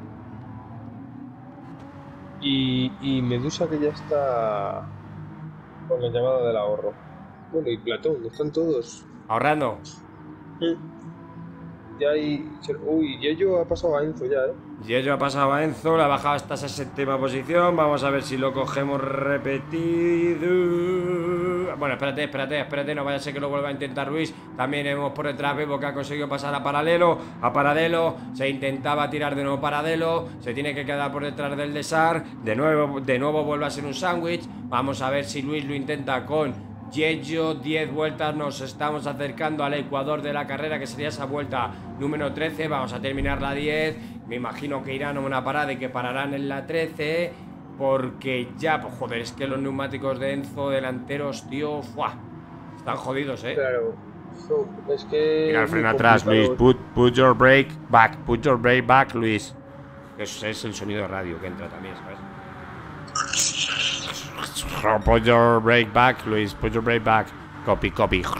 Y Medusa, que ya está con la llamada del ahorro. Bueno, y Platón, están todos. Ahorrando. Ya hay... Uy, Yeyo ha pasado a Enzo ya, Yeyo ha pasado a Enzo, le ha bajado hasta esa séptima posición. Vamos a ver si lo cogemos repetido. Bueno, espérate, no vaya a ser que lo vuelva a intentar Luis. También hemos por detrás Bebo, que ha conseguido pasar a Paralelo. Se intentaba tirar de nuevo Paralelo. Se tiene que quedar por detrás del Desar. De nuevo vuelve a ser un sándwich. Vamos a ver si Luis lo intenta con Yeyo. 10 vueltas, nos estamos acercando al ecuador de la carrera, que sería esa vuelta número 13. Vamos a terminar la 10. Me imagino que irán a una parada y que pararán en la 13, porque ya, pues joder, es que los neumáticos de Enzo delanteros, tío, ¡fua! Están jodidos, Claro, es que... Mira el freno atrás, Luis. Put your brake back, Luis. Eso es el sonido de radio que entra también, ¿sabes? Put your brake back, Luis. Put your brake back. Copy.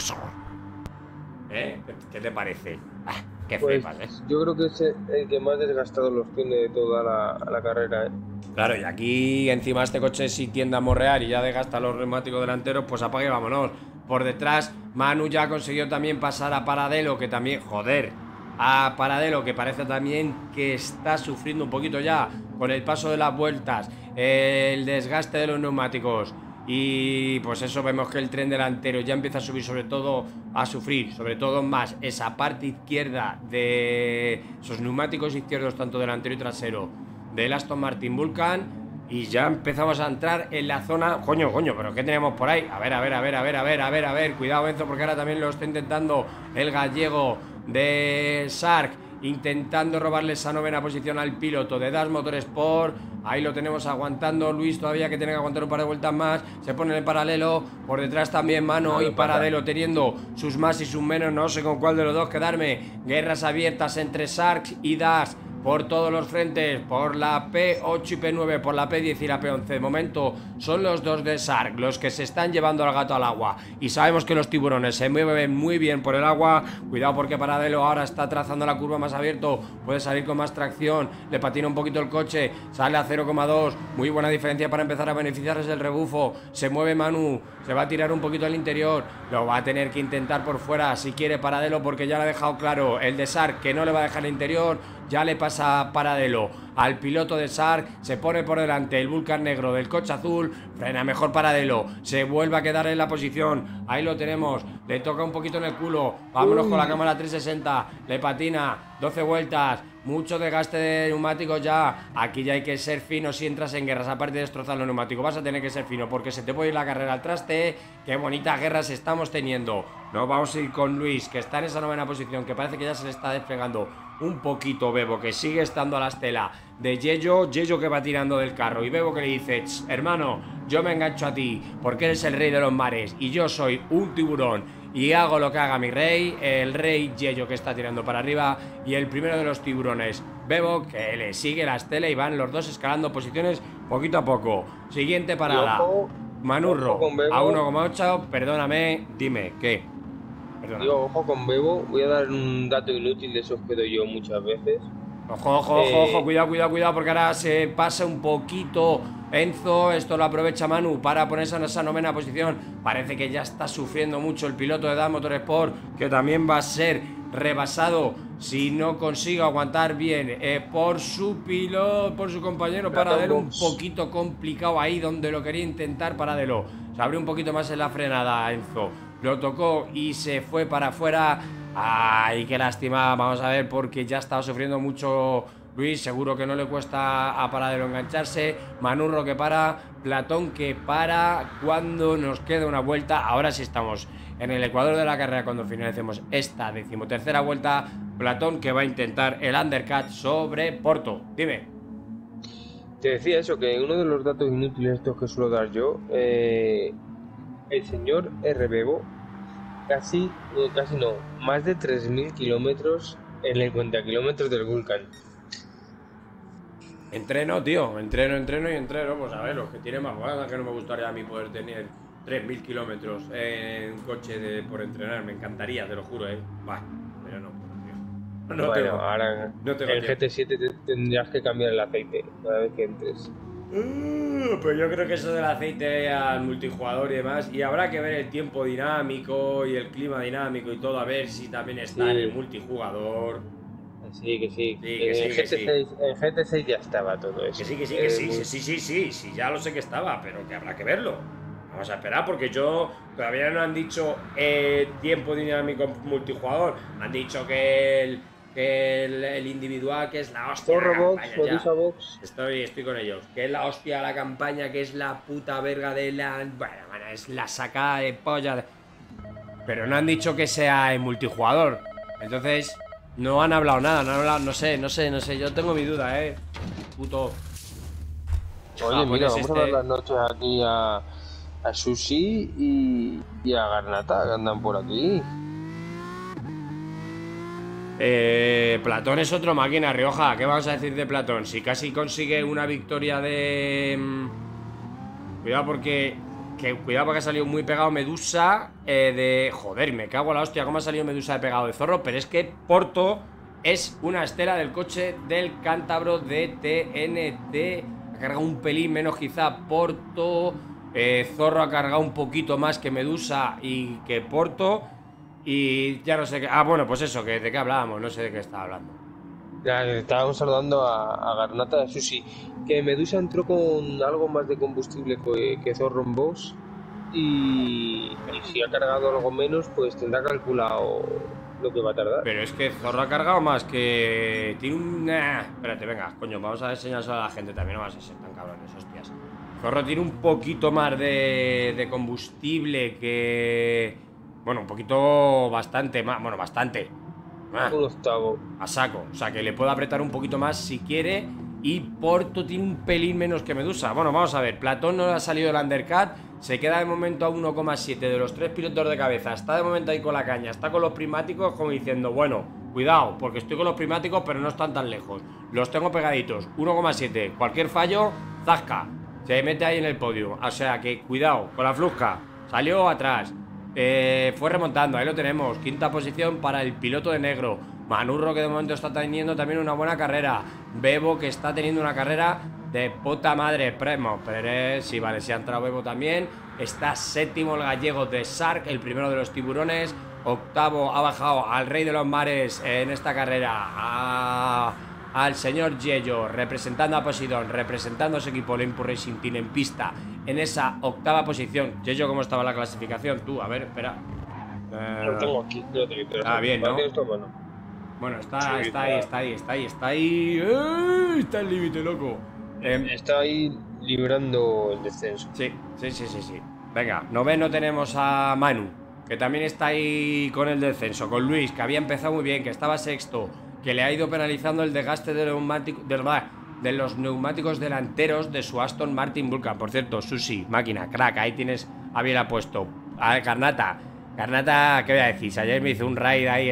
¿Qué te parece? Qué pues, flipas, yo creo que es el que más desgastado los tiene de toda la carrera, Claro, y aquí encima este coche, si tiende a morrear y ya desgasta los neumáticos delanteros, pues apague y vámonos. Por detrás, Manu ya ha conseguido también pasar a Paradelo, que también, a Paradelo, que parece también que está sufriendo un poquito ya con el paso de las vueltas, el desgaste de los neumáticos. Y pues eso, vemos que el tren delantero ya empieza a subir, sobre todo más esa parte izquierda de esos neumáticos izquierdos, tanto delantero y trasero, del Aston Martin Vulcan. Y ya empezamos a entrar en la zona... Coño, pero ¿qué tenemos por ahí? A ver, cuidado Enzo, porque ahora también lo está intentando el gallego de Sark, intentando robarle esa novena posición al piloto de Das Motorsport. Ahí lo tenemos aguantando Luis, todavía, que tiene que aguantar un par de vueltas más. Se pone en el paralelo, por detrás también Mano y Paradelo teniendo sus más y sus menos. No sé con cuál de los dos quedarme. Guerras abiertas entre Sark y Das por todos los frentes, por la P8 y P9, por la P10 y la P11. De momento son los dos de Sark los que se están llevando al gato al agua. Y sabemos que los tiburones se mueven muy bien por el agua. Cuidado, porque Paradelo ahora está trazando la curva más abierto. Puede salir con más tracción. Le patina un poquito el coche. Sale a 0,2. Muy buena diferencia para empezar a beneficiarse del rebufo. Se mueve Manu. Se va a tirar un poquito al interior. Lo va a tener que intentar por fuera si quiere Paradelo, porque ya le ha dejado claro el de Sark que no le va a dejar el interior. Ya le pasa Paradelo al piloto de Sark, se pone por delante el Vulcan negro del coche azul, frena mejor Paradelo, se vuelve a quedar en la posición. Ahí lo tenemos, le toca un poquito en el culo. Vámonos con la cámara 360, le patina, 12 vueltas, mucho desgaste de neumáticos ya. Aquí ya hay que ser fino si entras en guerras, aparte de destrozar los neumáticos, vas a tener que ser fino, porque se te puede ir la carrera al traste. Qué bonitas guerras estamos teniendo. Nos vamos a ir con Luis, que está en esa novena posición, que parece que ya se le está desplegando un poquito Bebo, que sigue estando a la estela de Yeyo que va tirando del carro, y Bebo que le dice: hermano, yo me engancho a ti porque eres el rey de los mares y yo soy un tiburón y hago lo que haga mi rey. El rey Yeyo, que está tirando para arriba, y el primero de los tiburones, Bebo, que le sigue la estela, y van los dos escalando posiciones poquito a poco. Siguiente parada, Manurro a 1,8. Perdóname, dime, ¿qué? Digo, ojo con Bebo. Voy a dar un dato inútil de esos que doy yo muchas veces. Ojo, ojo, ojo, ojo, cuidado, cuidado, cuidado, porque ahora se pasa un poquito Enzo. Esto lo aprovecha Manu para ponerse en esa novena posición. Parece que ya está sufriendo mucho el piloto de DAS Motorsport, que también va a ser rebasado si no consigue aguantar bien por su piloto, por su compañero Paradelo. Un poquito complicado ahí donde lo quería intentar Paradelo. Se abrió un poquito más en la frenada Enzo. Lo tocó y se fue para afuera. Ay, qué lástima. Vamos a ver, porque ya estaba sufriendo mucho Luis. Seguro que no le cuesta a Paradelo engancharse. Manurro que para, Platón que para cuando nos queda una vuelta. Ahora sí estamos en el ecuador de la carrera cuando finalicemos esta 13ª vuelta. Platón que va a intentar el undercut sobre Porto. Dime. Te decía eso, que uno de los datos inútiles estos que suelo dar yo, el señor RBevo casi no, más de 3.000 kilómetros en el cuenta kilómetros del Vulcan. Entreno, tío, entreno y entreno. Pues a ver, los que tienen más ganas, que no me gustaría a mí poder tener 3.000 kilómetros en un coche por entrenar. Me encantaría, te lo juro, Bah, pero no, tío. No, bueno, tengo, ahora no tengo en tiempo. GT7 tendrías que cambiar el aceite cada vez que entres. Pues yo creo que eso del aceite al multijugador y demás, y habrá que ver el tiempo dinámico y el clima dinámico y todo, a ver si también está en el multijugador. Sí, que sí. En GT6 ya estaba todo eso. Sí, ya lo sé que estaba, pero que habrá que verlo. Vamos a esperar, porque todavía no han dicho tiempo dinámico multijugador. Han dicho que el individual, que es la hostia. Box. Estoy con ellos. Que es la hostia la campaña, que es la puta verga de la... Bueno, es la sacada de polla. Pero no han dicho que sea en multijugador. Entonces, no han hablado nada, no sé. Yo tengo mi duda, puto. Oye, mira, vamos a ver las noches aquí a Sushi y a Garnata, que andan por aquí. Platón es otro máquina, Rioja. ¿Qué vamos a decir de Platón? Si casi consigue una victoria de... Cuidado porque ha salido muy pegado Medusa Joder, me cago en la hostia cómo ha salido Medusa de pegado de Zorro. Pero es que Porto es una estela del coche del cántabro de TNT. Ha cargado un pelín menos quizá Porto. Zorro ha cargado un poquito más que Medusa y que Porto. Y ya no sé qué... bueno, pues eso, que de qué hablábamos, no sé de qué estaba hablando. Ya, estábamos saludando a Garnata de Sushi. Que Medusa entró con algo más de combustible que Zorro en Boss. Y si ha cargado algo menos, pues tendrá calculado lo que va a tardar. Pero es que Zorro ha cargado más que... Tiene un... Espérate, venga, coño, vamos a enseñárselo a la gente también, no vas a ser tan cabrones, hostias. Zorro tiene un poquito más de combustible que... Bueno, un poquito bastante más. Bueno, bastante. Un octavo. A saco. O sea, que le puedo apretar un poquito más si quiere. Y Porto tiene un pelín menos que Medusa. Bueno, vamos a ver. Platón no le ha salido el undercut. Se queda de momento a 1,7 de los 3 pilotos de cabeza. Está de momento ahí con la caña. Está con los prismáticos como diciendo, bueno, cuidado, porque estoy con los prismáticos, pero no están tan lejos. Los tengo pegaditos. 1,7. Cualquier fallo, zasca. Se mete ahí en el podio. O sea que cuidado con la flusca. Salió atrás. Fue remontando, ahí lo tenemos. Quinta posición para el piloto de negro. Manurro, que de momento está teniendo también una buena carrera. Bebo, que está teniendo una carrera de puta madre. Primo Pérez, sí, vale, se ha entrado Bebo también. Está séptimo el gallego de Sark, el primero de los tiburones. Octavo ha bajado al rey de los mares en esta carrera, al señor Yello, representando a Poseidón, representando a su equipo, el Impur Racing Team en pista, en esa octava posición. Yello, ¿cómo estaba la clasificación? Tú, a ver, espera. Lo tengo aquí, bien, ¿no? Bueno, está ahí. Está el límite, loco. Está ahí librando el descenso. Sí. Venga, noveno tenemos a Manu, que también está ahí con el descenso. Con Luis, que había empezado muy bien, que estaba sexto, que le ha ido penalizando el desgaste de los neumáticos delanteros de su Aston Martin Vulcan. Por cierto, Sushi, máquina, crack, ahí tienes a bien puesto. A ver, Garnata, ¿qué voy a decir? Si ayer me hizo un raid ahí,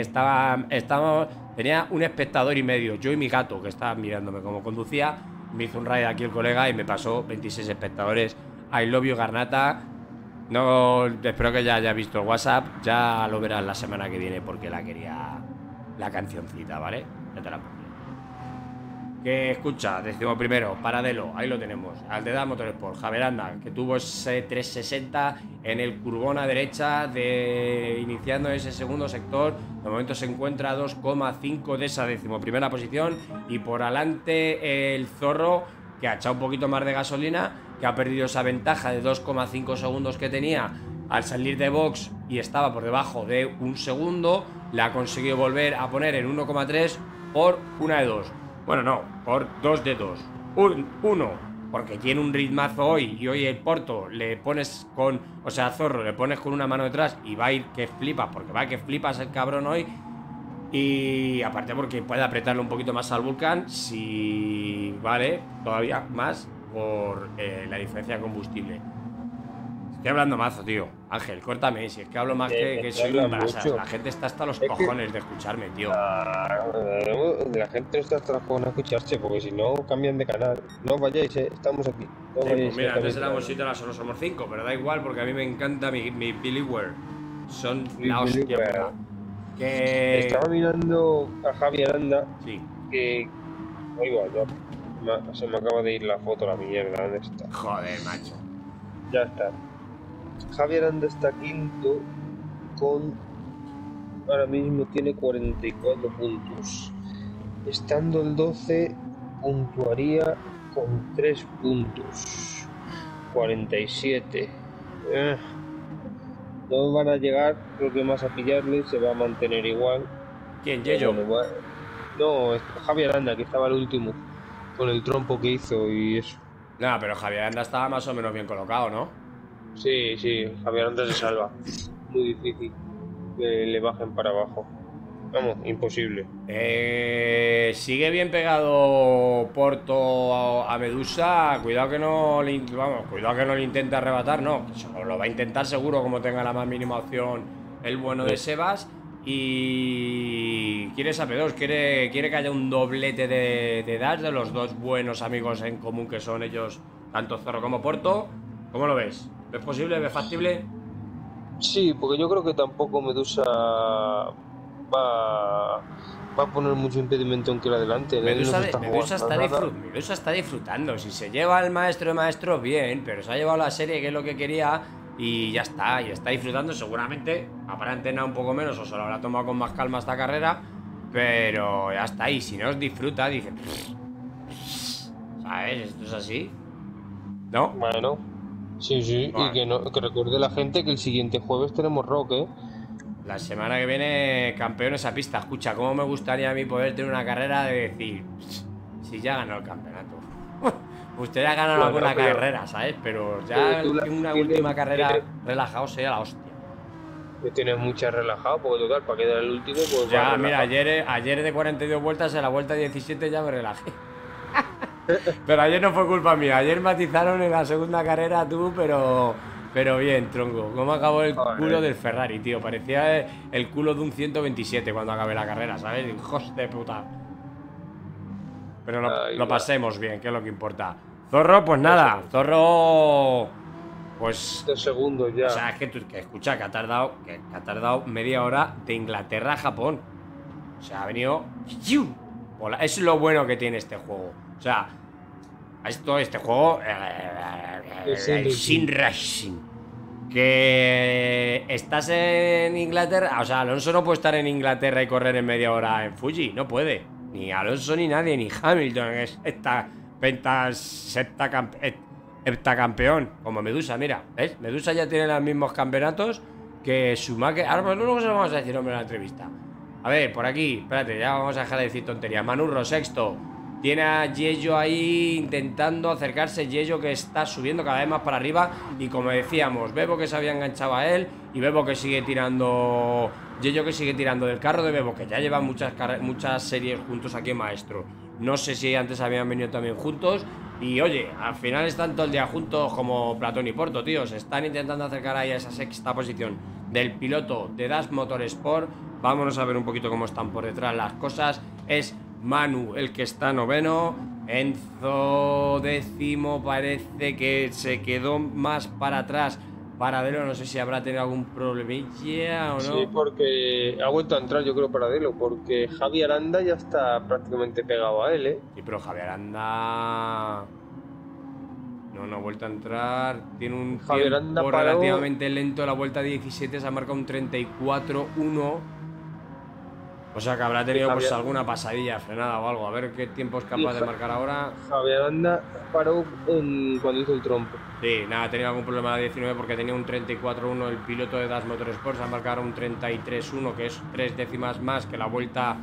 tenía un espectador y medio, yo y mi gato, que estaban mirándome como conducía. Me hizo un raid aquí el colega y me pasó 26 espectadores. I love you, Garnata. No, espero que ya hayas visto el WhatsApp. Ya lo verás la semana que viene porque la quería la cancioncita, ¿vale? Ya te la pongo. Que escucha, 11º, Paradelo, ahí lo tenemos. Al de Das Motorsport, Javier Anda, que tuvo ese 360 en el curbón a derecha, iniciando ese segundo sector. De momento se encuentra a 2,5 de esa 11ª posición. Y por adelante el Zorro, que ha echado un poquito más de gasolina, que ha perdido esa ventaja de 2,5 segundos que tenía al salir de box y estaba por debajo de un segundo. Le ha conseguido volver a poner en 1,3 por una de dos. Bueno, no, por 2 de 2. Uno, porque tiene un ritmazo hoy y hoy el Porto le pones con... O sea, Zorro, le pones con una mano detrás y va a ir que flipas, porque va a que flipas el cabrón hoy. Y aparte porque puede apretarle un poquito más al Vulcan, si vale, todavía más por la diferencia de combustible. Estoy hablando mazo, tío. Ángel, córtame, si es que hablo más que soy un brasas. La gente está hasta los cojones de escucharme, tío. La gente no está hasta los cojones de escucharse, porque si no cambian de canal. No vayáis, estamos aquí. No Sí, vayáis, pues mira, antes éramos 7, ahora solo somos 5, pero da igual porque a mí me encanta mi Billy Ware. Son la hostia, ¿verdad? Que... Estaba mirando a Javi Aranda, Sí. que... Oiga, se me acaba de ir la foto, la mierda, ¿dónde está? Joder, macho. Ya está. Javi Aranda está quinto con... Ahora mismo tiene 44 puntos. Estando el 12, puntuaría con 3 puntos. 47. No van a llegar, creo que más a pillarle, se va a mantener igual. ¿Quién, Yello? Bueno, no, es Javi Aranda, que estaba el último, con el trompo que hizo y eso. No, pero Javier Anda estaba más o menos bien colocado, ¿no? Sí, Javi Aranda se salva. Muy difícil que le bajen para abajo. Vamos, imposible. Sigue bien pegado Porto a Medusa. Cuidado que no le, cuidado que no le intente arrebatar, no. Lo va a intentar seguro, como tenga la más mínima opción el bueno de Sebas. Y quiere esa P2, quiere que haya un doblete de Dash de los dos buenos amigos en común que son ellos, tanto Zorro como Porto. ¿Cómo lo ves? ¿Ves posible? ¿Ves factible? Sí, porque yo creo que tampoco Medusa va a poner mucho impedimento en que la adelante. Medusa está disfrutando. Si se lleva al maestro de maestros, bien, pero se ha llevado la serie, que es lo que quería, y ya está, y está disfrutando. Seguramente habrá antena un poco menos o se lo habrá tomado con más calma esta carrera, pero ya está. Y si no os disfruta, dice, ¿sabes? Esto es así, ¿no? Bueno, sí, bueno. Y que recuerde la gente que el siguiente jueves tenemos rock, La semana que viene, campeones a pista. Escucha, cómo me gustaría a mí poder tener una carrera de decir, si ya ganó el campeonato. Usted ya ha ganado alguna carrera, ¿sabes? Pero ya una última carrera relajado sería la hostia. Tienes mucha relajado, porque total, para quedar el último, pues ya, mira, ayer de 42 vueltas, en la vuelta 17 ya me relajé. Pero ayer no fue culpa mía. Ayer matizaron en la segunda carrera tú, pero bien, tronco. ¿Cómo acabó el culo del Ferrari, tío? Parecía el culo de un 127 cuando acabé la carrera, ¿sabes? Hijos de puta. Pero lo pasemos bien, que es lo que importa. Zorro, pues nada. Zorro, pues... 2 segundos ya. O sea, es que escucha, que ha tardado media hora de Inglaterra a Japón. O sea, ha venido... Es lo bueno que tiene este juego. O sea, este juego... Sin Racing. Que estás en Inglaterra. O sea, Alonso no puede estar en Inglaterra y correr en media hora en Fuji. No puede. Ni Alonso ni nadie, ni Hamilton, que es heptacampeón. Como Medusa, mira, ¿ves? Medusa ya tiene los mismos campeonatos que Schumacher. Ahora pues luego se lo vamos a decir, hombre, en la entrevista. A ver, por aquí, espérate, ya vamos a dejar de decir tonterías. Manurro, sexto. Tiene a Yello ahí intentando acercarse. Yello que está subiendo cada vez más para arriba. Y como decíamos, Bebo que se había enganchado a él. Y Bebo que sigue tirando. Yello que sigue tirando del carro de Bebo, que ya llevan muchas series juntos aquí en Maestro. No sé si antes habían venido también juntos. Y oye, al final están todo el día juntos como Platón y Porto, tío. Se están intentando acercar ahí a esa sexta posición del piloto de Das Motorsport. Vámonos a ver un poquito cómo están por detrás las cosas. Es Manu el que está noveno. Enzo décimo, parece que se quedó más para atrás Paradelo, no sé si habrá tenido algún problemilla o no. Sí, porque ha vuelto a entrar, yo creo, Paradelo, porque Javi Aranda ya está prácticamente pegado a él, ¿eh? Sí, pero Javier Aranda... No ha vuelto a entrar. Tiene un Javier tiempo Aranda paró... relativamente lento. La vuelta 17 se ha marcado un 34-1. O sea que habrá tenido pues alguna pasadilla, frenada o algo. A ver qué tiempo es capaz de marcar ahora. Javier Aranda paró cuando hizo el trompo. Sí, nada, ha tenido algún problema de 19 porque tenía un 34-1 el piloto de Das Motorsports. Ha marcado un 33-1, que es 3 décimas más que la vuelta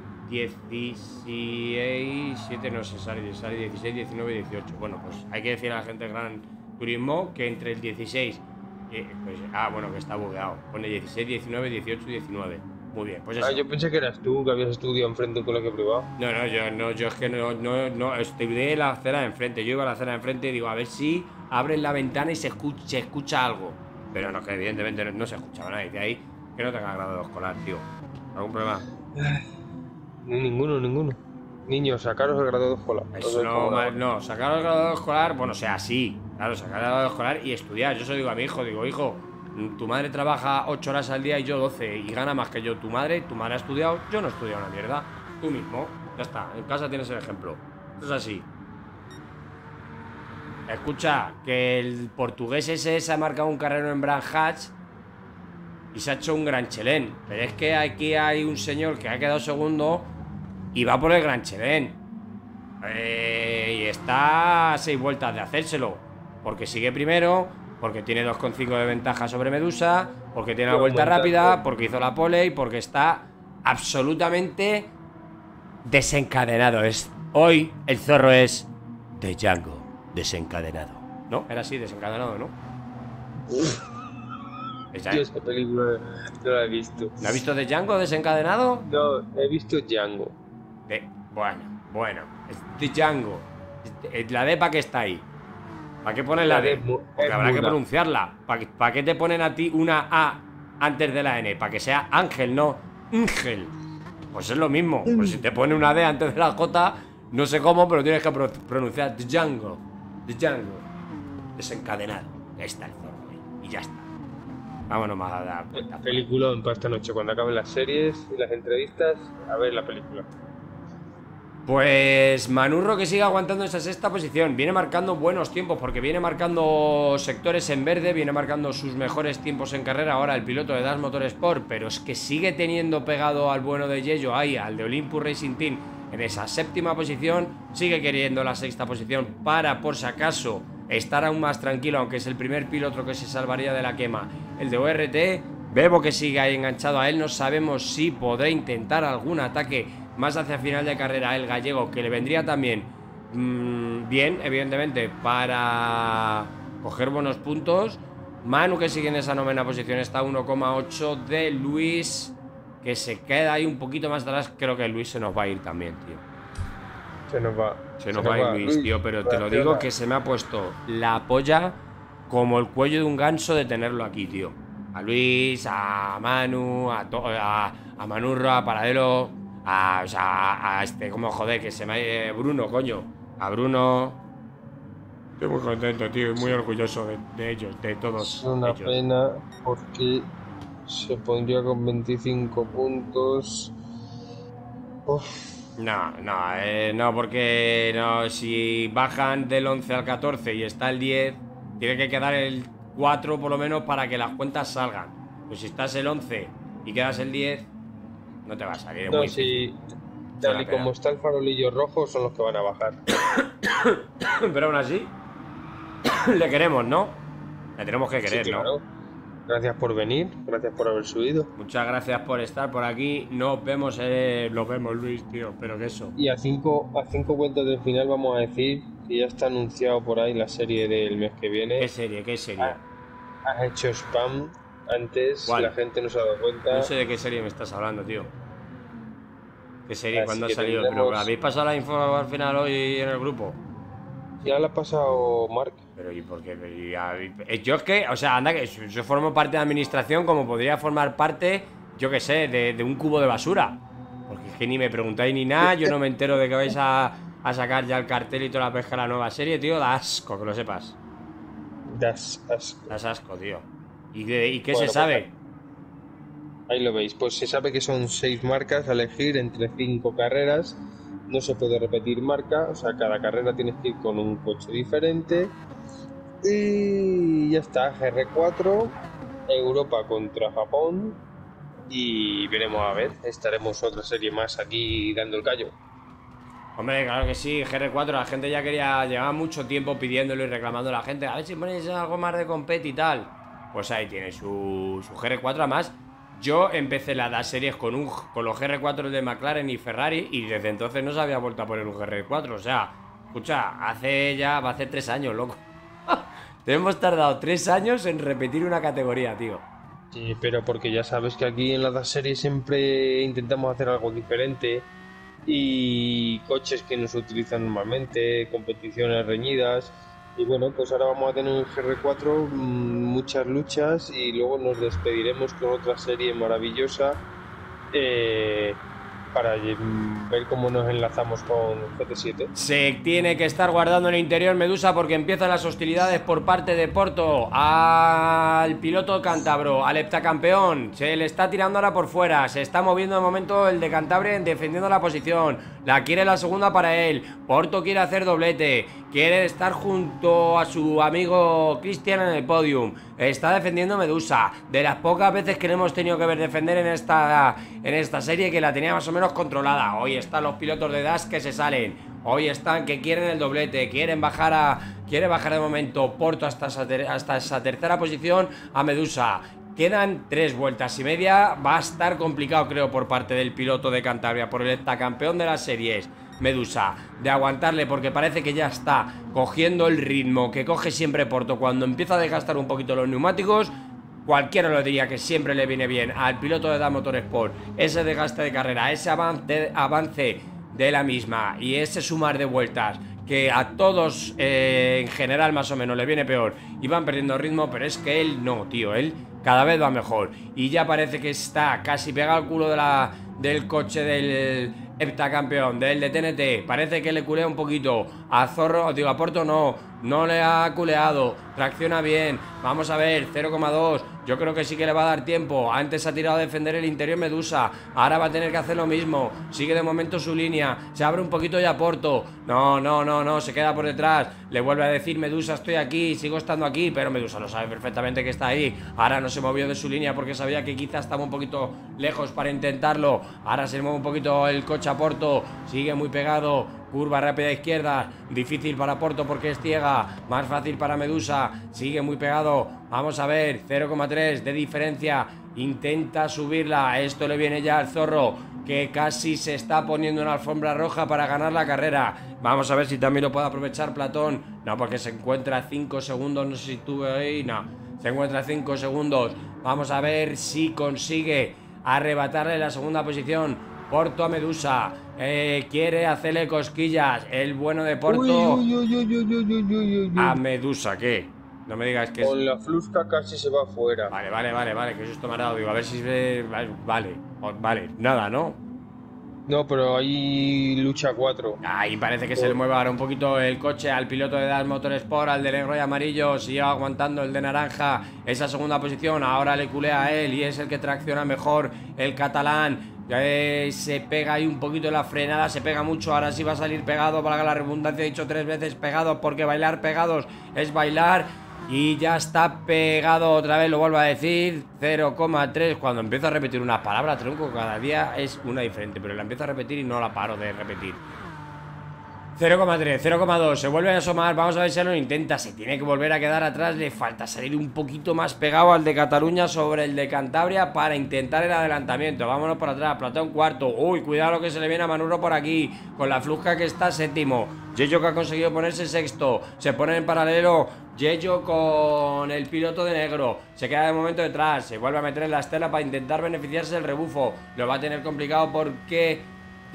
16, 7, no sé, sale 16, 19 y 18. Bueno, pues hay que decir a la gente de Gran Turismo que entre el 16, pues, bueno, que está bugueado. Pone 16, 19, 18 y 19. Muy bien, pues eso. Yo pensé que eras tú, que habías estudiado enfrente de un colegio privado. No, yo es que no, estudié la acera de enfrente. Yo iba a la acera de enfrente y digo, a ver si abren la ventana y se escucha algo. Pero no, que evidentemente no se escuchaba nada. Y de ahí que no tenga grado escolar, tío. ¿Algún problema? Ninguno. Niños, sacaros el grado escolar. Eso no, sacaros el grado escolar, bueno, o sea, sí. Claro, sacar el grado escolar y estudiar. Yo se lo digo a mi hijo, hijo, tu madre trabaja 8 horas al día y yo 12 y gana más que yo. Tu madre ha estudiado, yo no he estudiado una mierda. Tú mismo, ya está, en casa tienes el ejemplo. Es así. Escucha, que el portugués ese se ha marcado un carrero en Brands Hatch y se ha hecho un Gran Chelem. Pero es que aquí hay un señor que ha quedado segundo y va por el Gran Chelem. Y está a 6 vueltas de hacérselo. Porque sigue primero, porque tiene 2,5 de ventaja sobre Medusa, porque tiene la vuelta rápida, porque hizo la pole y porque está absolutamente desencadenado. Hoy el zorro es de Django, desencadenado. ¿No? Era así, desencadenado, ¿no? Yo esa película no la he visto. ¿La has visto de Django desencadenado? No, he visto Django. Bueno, es de Django. La D, ¿para qué está ahí? ¿Para qué pones la D? Porque habrá que pronunciarla. ¿Para qué te ponen a ti una A antes de la N? Para que sea Ángel, no Ángel. Pues es lo mismo. Pues si te pone una D antes de la J, no sé cómo, pero tienes que pronunciar Django. Django. Desencadenado. Ahí está el zorro. Y ya está. Vámonos más a dar cuenta. Peliculón para esta noche. Cuando acaben las series y las entrevistas, a ver la película. Pues Manurro que sigue aguantando esa sexta posición. Viene marcando buenos tiempos porque viene marcando sectores en verde, viene marcando sus mejores tiempos en carrera. Ahora el piloto de Das Motorsport, pero es que sigue teniendo pegado al bueno de Yello, ahí al de Olympus Racing Team en esa séptima posición. Sigue queriendo la sexta posición para, por si acaso, estar aún más tranquilo, aunque es el primer piloto que se salvaría de la quema. El de ORT, Bebo que sigue ahí enganchado a él. No sabemos si podrá intentar algún ataque más hacia final de carrera. El gallego, que le vendría también bien, evidentemente, para coger buenos puntos. Manu que sigue en esa novena posición, está a 1,8 de Luis, que se queda ahí un poquito más atrás. Creo que Luis se nos va a ir también, tío. Se nos va a ir Luis, tío, pero te lo digo que se me ha puesto la polla como el cuello de un ganso de tenerlo aquí, tío. A Luis, a Manu, a Manurro, a Paradelo, a este, como joder, que se me... Bruno, coño. A Bruno. Estoy muy contento, tío, y muy orgulloso de ellos, de todos. Es una pena porque se pondría con 25 puntos. No, porque no, si bajan del 11 al 14 y está el 10, tiene que quedar el 4 por lo menos para que las cuentas salgan. Pues si estás el 11 y quedas el 10, no te va a salir. No, si tal y como está el farolillo rojo, son los que van a bajar. Pero aún así, le queremos, ¿no? Le tenemos que querer, sí, claro. ¿No? Gracias por venir, gracias por haber subido. Muchas gracias por estar por aquí. Nos vemos, Luis, tío, pero que eso. Y a cinco vueltas del final vamos a decir que ya está anunciado por ahí la serie del mes que viene. ¿Qué serie? Has hecho spam antes, ¿cuál? La gente no se ha dado cuenta. No sé de qué serie me estás hablando, tío. ¿Qué serie? ¿Cuándo ha salido? Tendremos... ¿Pero habéis pasado la info al final hoy en el grupo? Ya la ha pasado Marc. Pero ¿y por qué? Yo es que, o sea, anda que yo formo parte de la administración como podría formar parte, yo qué sé, de un cubo de basura. Porque es que ni me preguntáis ni nada, yo no me entero de que vais a sacar ya el cartel y toda la pesca de la nueva serie, tío, da asco, que lo sepas. Das asco. Das asco, tío. ¿Y qué Bueno, se sabe? Ahí lo veis, pues se sabe que son 6 marcas a elegir entre 5 carreras, no se puede repetir marca, o sea, cada carrera tienes que ir con un coche diferente y ya está, GR4, Europa contra Japón y veremos a ver, estaremos otra serie más aquí dando el callo. Hombre, claro que sí, GR4, la gente ya llevaba mucho tiempo pidiéndolo y reclamando a la gente, a ver si ponéis algo más de compet y tal. Pues ahí tiene su GR4, además. Yo empecé las DAS series con los GR4 de McLaren y Ferrari y desde entonces no se había vuelto a poner un GR4. O sea, escucha, va a hacer 3 años, loco. Hemos tardado 3 años en repetir una categoría, tío. Sí, pero porque ya sabes que aquí en la DAS series siempre intentamos hacer algo diferente y coches que no se utilizan normalmente, competiciones reñidas. Y bueno, pues ahora vamos a tener en GR4 muchas luchas y luego nos despediremos con otra serie maravillosa para ver cómo nos enlazamos con GT7. Se tiene que estar guardando en el interior Medusa porque empiezan las hostilidades por parte de Porto al piloto cántabro, al heptacampeón. Se le está tirando ahora por fuera, se está moviendo de momento el de Cantabria defendiendo la posición. La quiere la segunda para él. Porto quiere hacer doblete, quiere estar junto a su amigo Cristian en el podium. Está defendiendo Medusa, de las pocas veces que le hemos tenido que ver defender en esta serie, que la tenía más o menos controlada. Hoy están los pilotos de DAS que se salen, hoy están que quieren el doblete, quiere bajar de momento Porto hasta esa tercera posición a Medusa. Quedan 3 vueltas y media, va a estar complicado creo por parte del piloto de Cantabria, por el heptacampeón de las series Medusa, de aguantarle, porque parece que ya está cogiendo el ritmo que coge siempre Porto cuando empieza a desgastar un poquito los neumáticos. Cualquiera lo diría que siempre le viene bien al piloto de DAS Motorsport ese desgaste de carrera, ese avance de la misma y ese sumar de vueltas que a todos en general más o menos le viene peor y van perdiendo ritmo, pero es que él no, tío, él cada vez va mejor y ya parece que está casi pegado al culo del coche del heptacampeón, del de TNT. Parece que le culea un poquito a Porto no le ha culeado, tracciona bien, vamos a ver, 0,2, yo creo que sí que le va a dar tiempo. Antes ha tirado a defender el interior Medusa, ahora va a tener que hacer lo mismo, sigue de momento su línea, se abre un poquito ya Porto, no, se queda por detrás, le vuelve a decir Medusa estoy aquí, sigo estando aquí, pero Medusa lo sabe perfectamente que está ahí, ahora no se movió de su línea porque sabía que quizás estaba un poquito lejos para intentarlo, ahora se mueve un poquito el coche a Porto, sigue muy pegado, curva rápida izquierda, difícil para Porto porque es ciega, más fácil para Medusa, sigue muy pegado, vamos a ver, 0,3 de diferencia, intenta subirla, esto le viene ya al zorro, que casi se está poniendo una alfombra roja para ganar la carrera, vamos a ver si también lo puede aprovechar Platón, no, porque se encuentra a 5 segundos, no sé si tuve ahí, no, se encuentra a 5 segundos, vamos a ver si consigue arrebatarle la segunda posición, Porto a Medusa, quiere hacerle cosquillas el bueno de Porto a Medusa, ¿qué? No me digas que con la flusca casi se va afuera. Vale, que susto me ha dado, digo, a ver si vale, nada, ¿no? No, pero ahí lucha 4. Ahí parece que se le mueve ahora un poquito el coche al piloto de DAS Motorsport, al de negro y amarillo, sigue aguantando el de naranja, esa segunda posición, ahora le culea a él y es el que tracciona mejor el catalán. Se pega ahí un poquito la frenada, se pega mucho, ahora sí va a salir pegado, valga la redundancia, he dicho 3 veces pegado porque bailar pegados es bailar y ya está pegado otra vez, lo vuelvo a decir, 0,3, cuando empiezo a repetir una palabra, tronco, cada día es una diferente, pero la empiezo a repetir y no la paro de repetir. 0,3, 0,2, se vuelve a asomar, vamos a ver si lo intenta, se tiene que volver a quedar atrás, le falta salir un poquito más pegado al de Cataluña sobre el de Cantabria para intentar el adelantamiento, vámonos por atrás, Platón cuarto, uy, cuidado lo que se le viene a Manurro por aquí, con la Flusca que está séptimo, Yeyo que ha conseguido ponerse sexto, se pone en paralelo Yeyo con el piloto de negro, se queda de momento detrás, se vuelve a meter en la estela para intentar beneficiarse del rebufo, lo va a tener complicado porque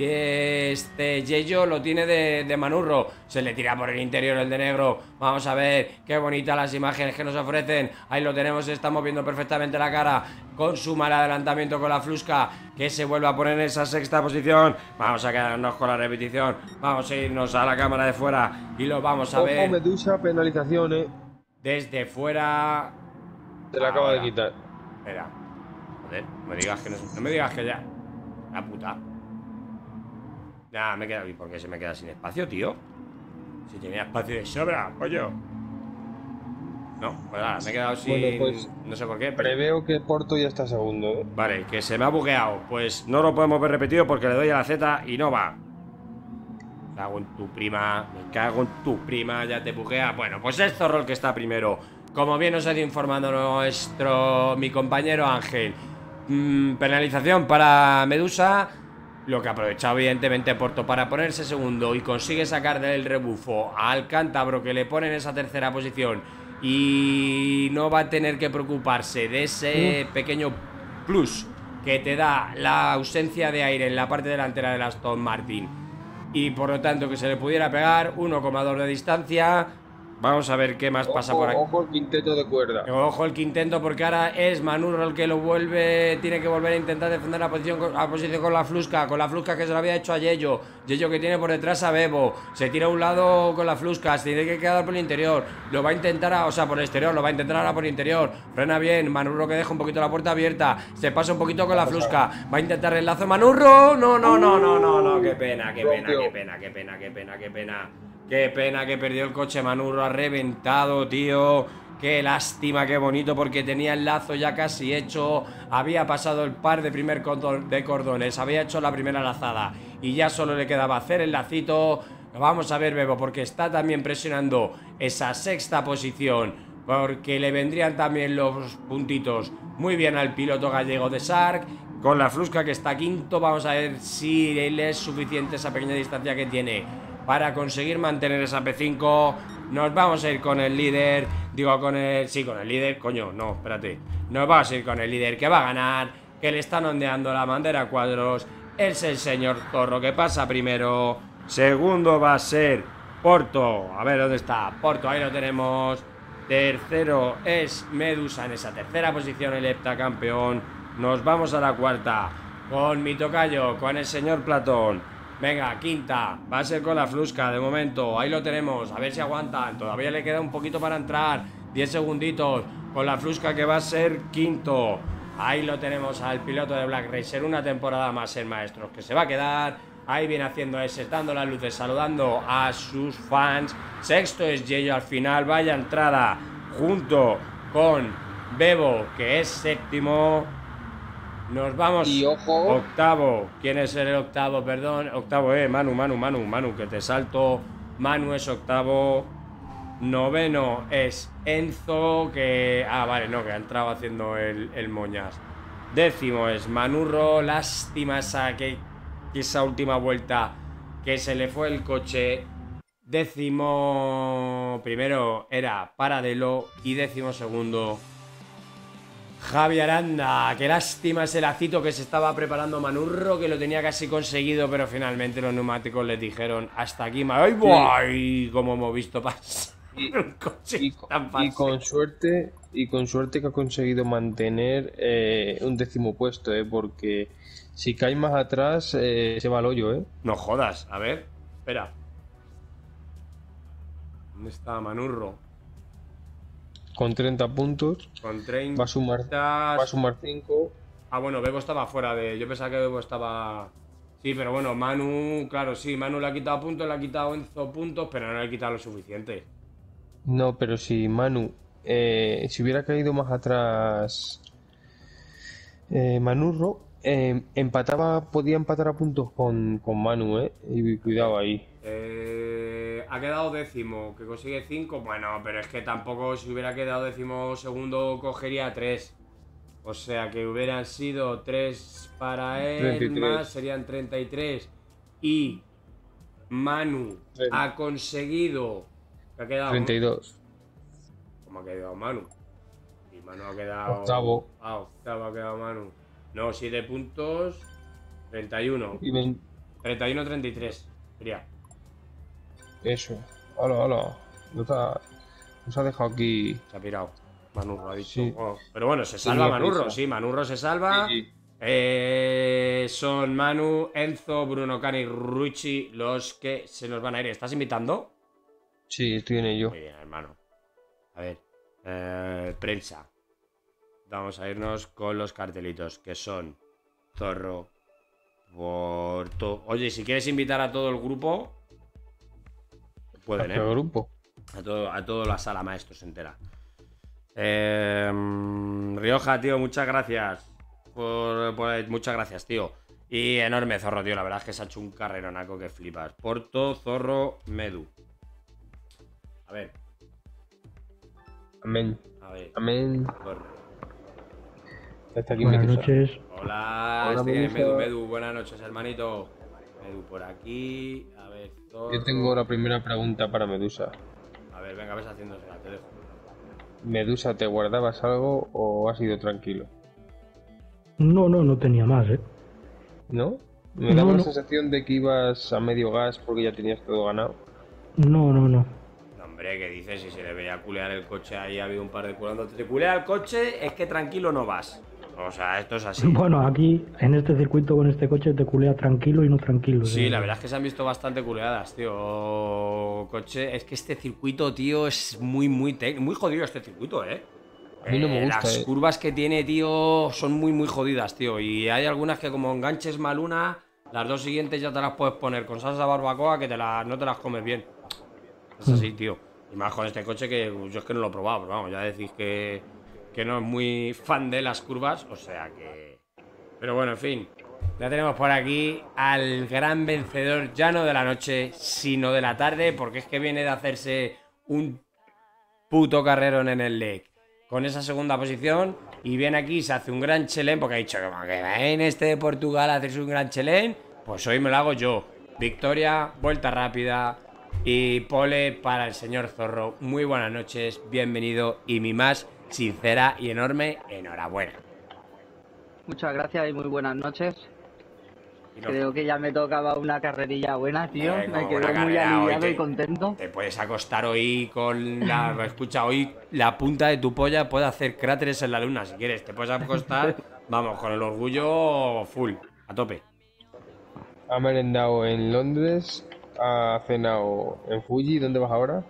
Yeyo lo tiene de Manurro, se le tira por el interior el de negro, vamos a ver, qué bonitas las imágenes que nos ofrecen, ahí lo tenemos, estamos viendo perfectamente la cara, con su mal adelantamiento con la Flusca, que se vuelve a poner en esa sexta posición, vamos a quedarnos con la repetición, vamos a irnos a la cámara de fuera y lo vamos a ver. Medusa, penalización, desde fuera. Se la acaba Ahora. de quitar. Espera. Joder, no me digas que no me digas que ya. La puta. Ya, me he quedado. ¿Y por qué se me queda sin espacio, tío? Si tenía espacio de sobra, pollo. No, pues nada, me he quedado sin. Bueno, pues, no sé por qué. Preveo que Porto ya está segundo, ¿eh? Vale, que se me ha bugueado. Pues no lo podemos ver repetido porque le doy a la Z y no va. Me cago en tu prima. Me cago en tu prima, ya te buguea. Bueno, pues es Zorro el que está primero. Como bien nos ha ido informando mi compañero Ángel. Penalización para Medusa. Lo que ha aprovechado evidentemente Porto para ponerse segundo y consigue sacar del rebufo al cántabro que le pone en esa tercera posición. Y no va a tener que preocuparse de ese pequeño plus que te da la ausencia de aire en la parte delantera del Aston Martin. Y por lo tanto que se le pudiera pegar 1,2 de distancia. Vamos a ver qué más pasa por aquí. Ojo el quinteto de cuerda. Ojo el quinteto porque ahora es Manurro el que lo vuelve. Tiene que volver a intentar defender la posición con la Flusca. Con la Flusca que se lo había hecho a Yello. Yello que tiene por detrás a Bebo. Se tira a un lado con la Flusca. Se tiene que quedar por el interior. Lo va a intentar, o sea, por el exterior. Lo va a intentar ahora por el interior. Frena bien. Manurro que deja un poquito la puerta abierta. Se pasa un poquito con la Flusca. Va a intentar el lazo Manurro. No. Qué pena. Qué pena que perdió el coche Manurro, ha reventado, tío. Qué lástima, qué bonito, porque tenía el lazo ya casi hecho. Había pasado el par de primer de cordones, había hecho la primera lazada y ya solo le quedaba hacer el lacito. Vamos a ver, Bebo, porque está también presionando esa sexta posición, porque le vendrían también los puntitos muy bien al piloto gallego de Sark. Con la Flusca que está quinto, vamos a ver si le es suficiente esa pequeña distancia que tiene para conseguir mantener esa P5. Nos vamos a ir con el líder. Digo, con el... Sí, con el líder. Coño, no, espérate. Nos vamos a ir con el líder que va a ganar. Que le están ondeando la bandera a cuadros. Es el señor Zorro que pasa primero. Segundo va a ser Porto. A ver, ¿dónde está? Porto, ahí lo tenemos. Tercero es Medusa en esa tercera posición, el heptacampeón. Nos vamos a la cuarta. Con mi tocayo, con el señor Platón. Venga, quinta, va a ser con la Flusca de momento, ahí lo tenemos, a ver si aguantan, todavía le queda un poquito para entrar, 10 segunditos, con la Flusca que va a ser quinto, ahí lo tenemos al piloto de Black Racer, una temporada más en Maestros que se va a quedar, ahí viene haciendo ese, dando las luces, saludando a sus fans, sexto es Yello al final, vaya entrada, junto con Bebo que es séptimo. Nos vamos. Y ojo. Octavo. ¿Quién es el octavo? Perdón. Octavo, Manu, que te salto. Manu es octavo. Noveno es Enzo, que... Ah, vale, no, que ha entrado haciendo el moñas. Décimo es Manurro. Lástima esa última vuelta que se le fue el coche. Décimo primero era Paradelo y décimo segundo Javi Aranda. Qué lástima ese lacito que se estaba preparando Manurro, que lo tenía casi conseguido, pero finalmente los neumáticos le dijeron hasta aquí. ¡Ay, boy! Como hemos visto pasar un coche tan fácil. Y con suerte que ha conseguido mantener un décimo puesto, porque si cae más atrás se va al hoyo, No jodas, a ver, espera. ¿Dónde está Manurro? Con 30 puntos. Con 30. Va a sumar 5. Ah, bueno, Bebo estaba fuera de... Yo pensaba que Bebo estaba... Sí, pero bueno, Manu... Claro, sí, Manu le ha quitado puntos, le ha quitado Enzo puntos, pero no le ha quitado lo suficiente. No, pero si Manu... si hubiera caído más atrás... Manurro... podía empatar a puntos con Manu, y cuidado ahí. Ha quedado décimo, que consigue 5. Bueno, pero es que tampoco si hubiera quedado décimo segundo cogería 3. O sea que hubieran sido 3 para él, 33. Más serían 33. Y Manu ha conseguido... ¿Qué ha quedado? 32. ¿Cómo ha quedado Manu? Y Manu ha quedado... Octavo. Ah, octavo ha quedado Manu. No, 7 puntos. 31. Y 31-33. Sería. Eso. Hola. Nos ha dejado aquí. Se ha pirado. Manurro ha dicho. Sí. Oh, pero bueno, se salva Sí, Manurro. prisa. Sí, Manurro se salva. Sí. Son Manu, Enzo, Bruno Cani, Rucci los que se nos van a ir. ¿Estás invitando? Sí, estoy en ello. Muy bien, hermano. A ver. Prensa. Vamos a irnos con los cartelitos, que son Zorro, Porto. Oye, si quieres invitar a todo el grupo, pueden, ¿Qué grupo? A toda la sala maestros entera. Rioja, tío, muchas gracias. Muchas gracias, tío. Y enorme Zorro, tío. La verdad es que se ha hecho un carreronaco que flipas. Porto, Zorro, Medu. A ver. Amén. A ver. Amén. Zorro. Está aquí Buenas Medusa. noches. Hola, Hola, estoy en Medusa. Medu. Buenas noches, hermanito. Medu por aquí. A ver, Zorro. Yo tengo la primera pregunta para Medusa. A ver, venga, ves haciéndosela, te dejo. Medusa, ¿te guardabas algo o has ido tranquilo? No tenía más, ¿eh? ¿No? Me daba No, la no. sensación de que ibas a medio gas porque ya tenías todo ganado. No. No, hombre, ¿qué dices? Si se le veía culear el coche ahí, ha habido un par de culando. Te culea el coche, es que tranquilo no vas. O sea, esto es así. Bueno, aquí, en este circuito con este coche te culea tranquilo y no tranquilo. Sí, ¿eh? la verdad es que se han visto bastante culeadas, tío. Coche, es que este circuito, tío, es muy jodido este circuito, ¿eh? A mí no me gusta, Las curvas que tiene, tío, son muy jodidas, tío. Y hay algunas que como enganches mal una, las dos siguientes ya te las puedes poner con salsa barbacoa que no te las comes bien. Es así, tío. Y más con este coche que yo es que no lo he probado, pero vamos, ya decís que no es muy fan de las curvas, o sea que... Pero bueno, en fin. Ya tenemos por aquí al gran vencedor, ya no de la noche, sino de la tarde, porque es que viene de hacerse un puto carrerón en el LEC con esa segunda posición y viene aquí y se hace un gran chelén, porque ha dicho como que en este de Portugal a hacerse un gran chelén, pues hoy me lo hago yo. Victoria, vuelta rápida y pole para el señor Zorro. Muy buenas noches, bienvenido y mi más sincera y enorme enhorabuena. Muchas gracias y muy buenas noches. Y no- Creo que ya me tocaba una carrerilla buena, tío. Como Me quedo buena muy carrera, hoy aliviado te- y contento. Te puedes acostar hoy con la... Escucha, hoy la punta de tu polla puede hacer cráteres en la luna, si quieres. Te puedes acostar, vamos, con el orgullo full, a tope. Ha merendado en Londres, ha cenado en Fuji. ¿Dónde vas ahora?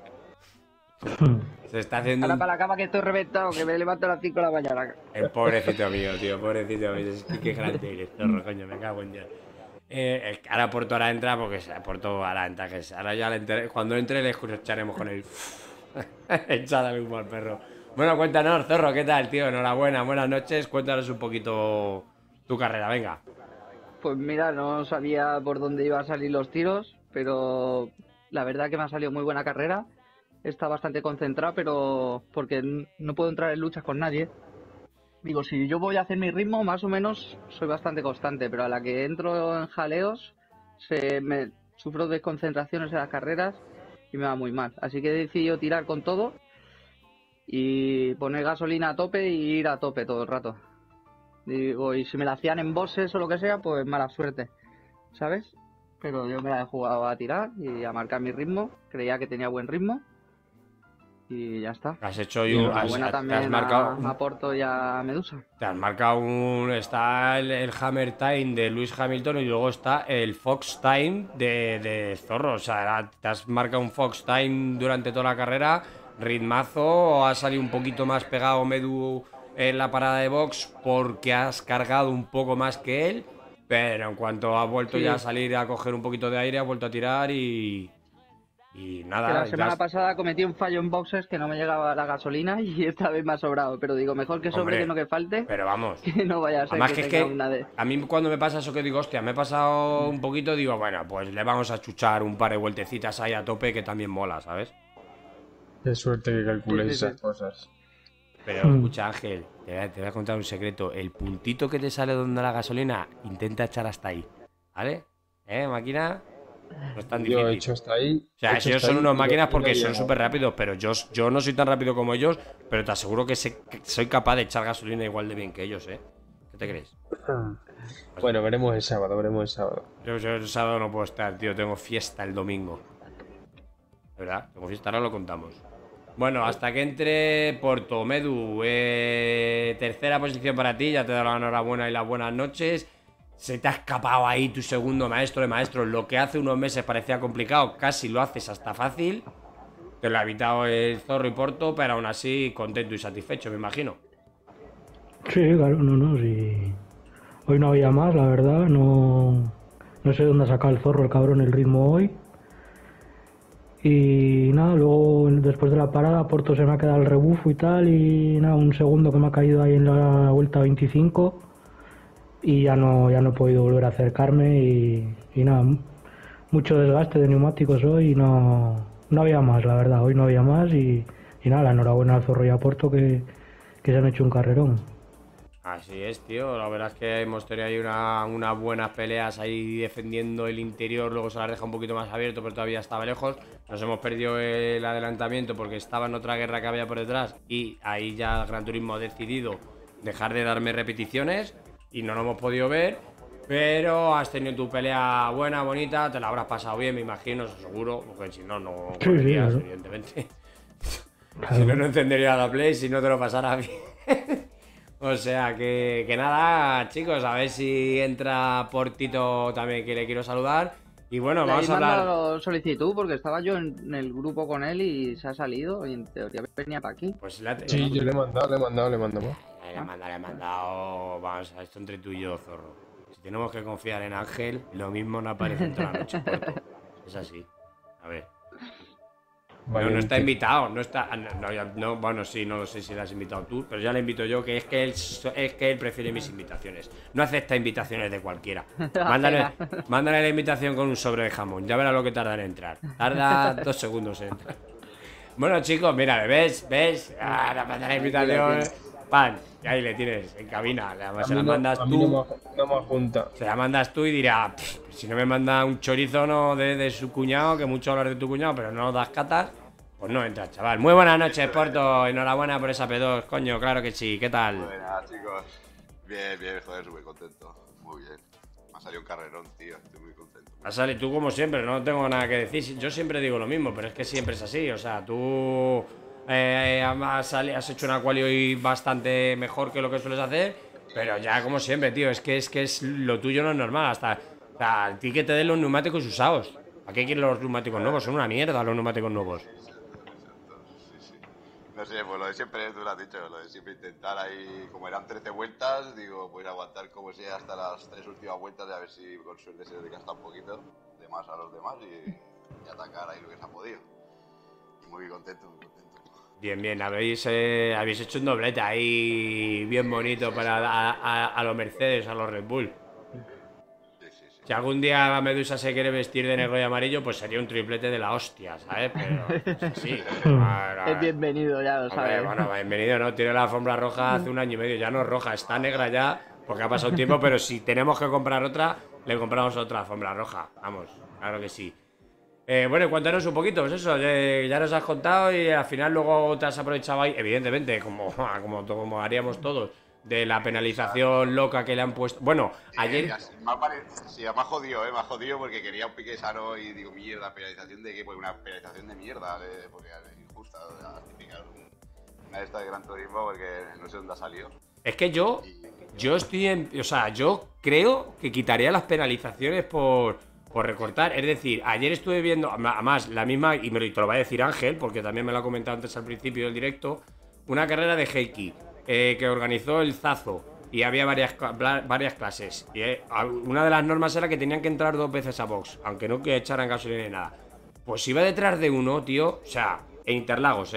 Se está haciendo Ahora un... para la cama que estoy reventado, que me levanto a las 5 de la mañana. El pobrecito mío, tío, pobrecito mío. Es que qué grande eres, Zorro, coño, me cago en Dios. Ahora Porto ahora entra, porque Porto ahora entra, que ahora ya cuando entre le escucharemos con el... Echadle humo al perro. Bueno, cuéntanos, Zorro, ¿qué tal, tío? Enhorabuena, buenas noches. Cuéntanos un poquito tu carrera, venga. Pues mira, no sabía por dónde iban a salir los tiros, pero la verdad que me ha salido muy buena carrera. Está bastante concentrado, pero porque no puedo entrar en luchas con nadie. Digo, si yo voy a hacer mi ritmo, más o menos soy bastante constante, pero a la que entro en jaleos, sufro desconcentraciones en las carreras y me va muy mal. Así que he decidido tirar con todo y poner gasolina a tope y ir a tope todo el rato. Digo, y si me la hacían en bosses o lo que sea, pues mala suerte, ¿sabes? Pero yo me la he jugado a tirar y a marcar mi ritmo. Creía que tenía buen ritmo. Y ya está. Has hecho Y Buena te también has marcado, a Porto y a Medusa. te has marcado está el Hammer Time de Lewis Hamilton y luego está el Fox Time de Zorro. O sea, te has marcado un Fox Time durante toda la carrera, ritmazo, o has salido un poquito más pegado Medu en la parada de box porque has cargado un poco más que él, pero en cuanto has vuelto Sí. ya a salir a coger un poquito de aire, has vuelto a tirar y nada. Que la ya semana has- pasada cometí un fallo en boxes que no me llegaba la gasolina y esta vez me ha sobrado. Pero digo, mejor que sobre Hombre, que no que falte, Pero vamos. que no vaya a ser Además que que es tenga que una de... a mí cuando me pasa eso que digo, hostia, me he pasado un poquito, digo, bueno, pues le vamos a chuchar un par de vueltecitas ahí a tope que también mola, ¿sabes? Qué suerte que calcules Sí, sí, sí. esas cosas. Pero escucha, Ángel, te voy a contar un secreto. El puntito que te sale donde la gasolina, intenta echar hasta ahí, ¿vale? Máquina? No es tan difícil. Yo he hecho hasta ahí. O sea, he hecho ellos hasta son ahí unos y máquinas no porque he son llegado. súper rápidos, pero yo no soy tan rápido como ellos, pero te aseguro que soy capaz de echar gasolina igual de bien que ellos, ¿eh? ¿Qué te crees? Bueno, veremos el sábado, veremos el sábado. Yo el sábado no puedo estar, tío. Tengo fiesta el domingo. ¿Verdad? Tengo fiesta, ahora lo contamos. Bueno, hasta que entre Porto, Medu. Tercera posición para ti. Ya te doy la enhorabuena y las buenas noches. Se te ha escapado ahí tu segundo maestro de maestros. Lo que hace unos meses parecía complicado, casi lo haces hasta fácil. Te lo ha evitado el Zorro y Porto, pero aún así contento y satisfecho, me imagino. Sí, claro, no, sí. Hoy no había más, la verdad, no sé dónde ha sacado el Zorro, el cabrón, el ritmo hoy. Y nada, luego después de la parada, Porto se me ha quedado el rebufo y tal, y nada, un segundo que me ha caído ahí en la vuelta 25 y ya no he podido volver a acercarme y nada, mucho desgaste de neumáticos hoy y no había más, la verdad, hoy no había más y nada, la enhorabuena al Zorro y a Porto que se han hecho un carrerón. Así es, tío. La verdad es que hemos tenido ahí unas buenas peleas ahí defendiendo el interior. Luego se las deja un poquito más abierto, pero todavía estaba lejos. Nos hemos perdido el adelantamiento porque estaba en otra guerra que había por detrás. Y ahí ya Gran Turismo ha decidido dejar de darme repeticiones y no lo hemos podido ver. Pero has tenido tu pelea buena, bonita. Te la habrás pasado bien, me imagino, seguro. Porque si no, no correrías, claro. evidentemente. Claro. Si no, no encendería la Play si no te lo pasara bien. O sea que nada, chicos, a ver si entra Portito también, que le quiero saludar. Y bueno, vamos a hablar. mandado solicitud porque estaba yo en el grupo con él y se ha salido y en teoría venía para aquí. Pues Sí, yo le he mandado. Le he mandado. Vamos a esto entre tú y yo, Zorro. Si tenemos que confiar en Ángel, lo mismo no aparece en toda la noche, Porto. Es así. A ver. No está invitado, no está. No, bueno, sí, no lo sé si le has invitado tú, pero ya le invito yo, que es que él prefiere mis invitaciones. No acepta invitaciones de cualquiera. Mándale la invitación con un sobre de jamón, ya verás lo que tarda en entrar. Tarda 2 segundos en entrar. Bueno, chicos, mira, ¿ves? Ahora manda la invitación. Pan, y ahí le tienes, en cabina. Se la mandas tú. No me junta. Se la mandas tú y dirá, si no me manda un chorizo no de su cuñado, que mucho hablar de tu cuñado, pero no das catas, pues no entras, chaval. Muy buenas noches, Porto. Enhorabuena por esa P2, coño, claro que sí. ¿Qué tal? Buenas, chicos. Bien, joder, súper contento. Muy bien. Me ha salido un carrerón, tío. Estoy muy contento. Ha salido tú como siempre, no tengo nada que decir. Yo siempre digo lo mismo, pero es que siempre es así. O sea, tú has hecho una quali hoy bastante mejor que lo que sueles hacer, pero ya como siempre, tío, es que lo tuyo no es normal. Hasta a ti que te den los neumáticos usados. ¿A qué quieres los neumáticos nuevos? Son una mierda los neumáticos nuevos. Sí. No sé, pues lo de siempre, tú lo has dicho, lo de siempre intentar ahí, como eran 13 vueltas, digo, pues aguantar como sea hasta las 3 últimas vueltas y a ver si con suerte se desgasta un poquito de más a los demás y atacar ahí lo que se ha podido. Y muy contento, muy contento. Bien, habéis hecho un doblete ahí bien bonito para a los Mercedes, a los Red Bull. Sí. Si algún día la Medusa se quiere vestir de negro y amarillo, pues sería un triplete de la hostia, ¿sabes? Pero sí. Es bienvenido, ya lo sabes. Bueno, bienvenido, ¿no? Tiene la alfombra roja hace 1 año y medio, ya no es roja, está negra ya, porque ha pasado tiempo, pero si tenemos que comprar otra, le compramos otra alfombra roja. Vamos, claro que sí. Bueno, cuéntanos un poquito, pues eso, ya nos has contado y al final luego te has aprovechado ahí, evidentemente, como haríamos todos, de la penalización loca que le han puesto. Bueno, ayer... Sí, me ha jodido porque quería un pique sano y digo, mierda, penalización de qué, pues una penalización de mierda, porque es injusta, la típica, una de estas de Gran Turismo, porque no sé dónde ha salido. Es que yo estoy o sea, yo creo que quitaría las penalizaciones por recortar. Es decir, ayer estuve viendo, además, la misma, y te lo va a decir Ángel, porque también me lo ha comentado antes al principio del directo, una carrera de Heikki que organizó el Zazo y había varias clases. Y una de las normas era que tenían que entrar 2 veces a box, aunque no que echaran gasolina ni nada. Pues iba detrás de uno, tío, o sea, en Interlagos,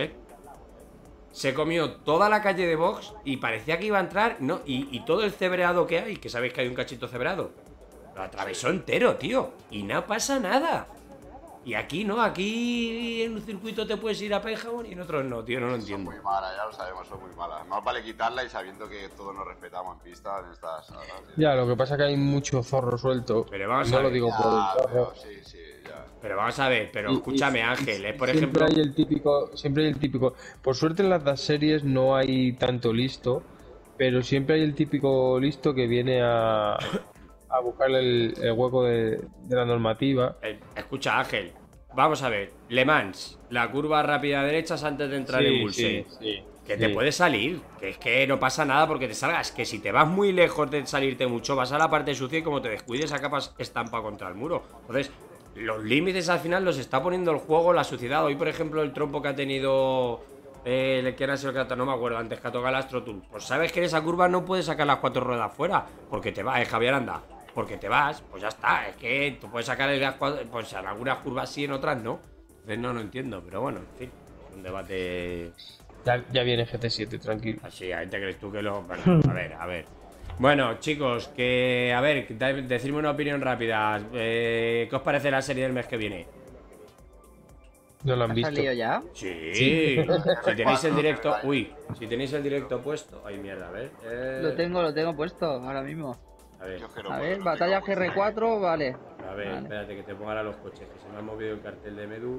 se comió toda la calle de box y parecía que iba a entrar, ¿no? Y todo el cebreado que hay, que sabéis que hay un cachito cebreado, lo atravesó entero, tío. Y no pasa nada. Y aquí no, aquí en un circuito te puedes ir a Penjabón y en otros no, tío, no lo entiendo. Son muy malas, ya lo sabemos, son muy malas. Más vale quitarla y sabiendo que todos nos respetamos en pista en estas salas. Ya, lo que pasa es que hay mucho zorro suelto. Pero vamos no a ver. lo digo por el zorro. Sí, ya. Pero vamos a ver, pero escúchame, Ángel, por siempre ejemplo... Siempre hay el típico... Por suerte en las DAS series no hay tanto listo, pero siempre hay el típico listo que viene a buscarle el hueco de la normativa. Escucha, Ángel, vamos a ver. Le Mans, la curva rápida a derechas antes de entrar en Mulse. Que te puede salir, que es que no pasa nada porque te salgas. Que si te vas muy lejos de salirte mucho, vas a la parte sucia y como te descuides acabas estampa contra el muro. Entonces, los límites al final los está poniendo el juego, la suciedad. Hoy, por ejemplo, el trompo que ha tenido el que era el que no me acuerdo, antes que ha tocado el Astro Tour. Pues sabes que en esa curva no puedes sacar las 4 ruedas fuera, porque te vas, Javier, anda. Porque te vas, pues ya está. Es que tú puedes sacar las 4, pues en algunas curvas sí, en otras no. Entonces no entiendo, pero bueno, en fin, es un debate. Ya viene GT7, tranquilo. Así, ahí te crees tú que lo. Bueno, a ver. Bueno, chicos, que a ver, decidme una opinión rápida. ¿Qué os parece la serie del mes que viene? ¿No lo han visto? ¿Ha salido ya? Sí. Si tenéis el directo. Uy, si tenéis el directo puesto. Ay, mierda, a ver. Lo tengo puesto ahora mismo. A ver, A ver, batalla GR4, vale. a ver, Vale. espérate que te ponga ahora los coches. Que se me ha movido el cartel de Medu.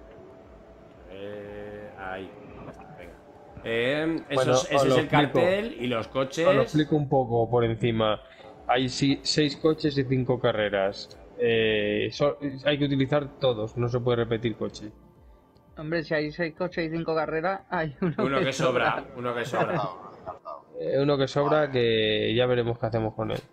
Ahí. Ya está, venga. Bueno, Ese os es lo el explico. cartel y los coches. Os lo explico un poco por encima. Hay 6 coches y 5 carreras. Hay que utilizar todos, no se puede repetir coche. Hombre, si hay 6 coches y 5 carreras, hay Uno que sobra, uno que sobra. Uno que sobra, que ya veremos qué hacemos con él.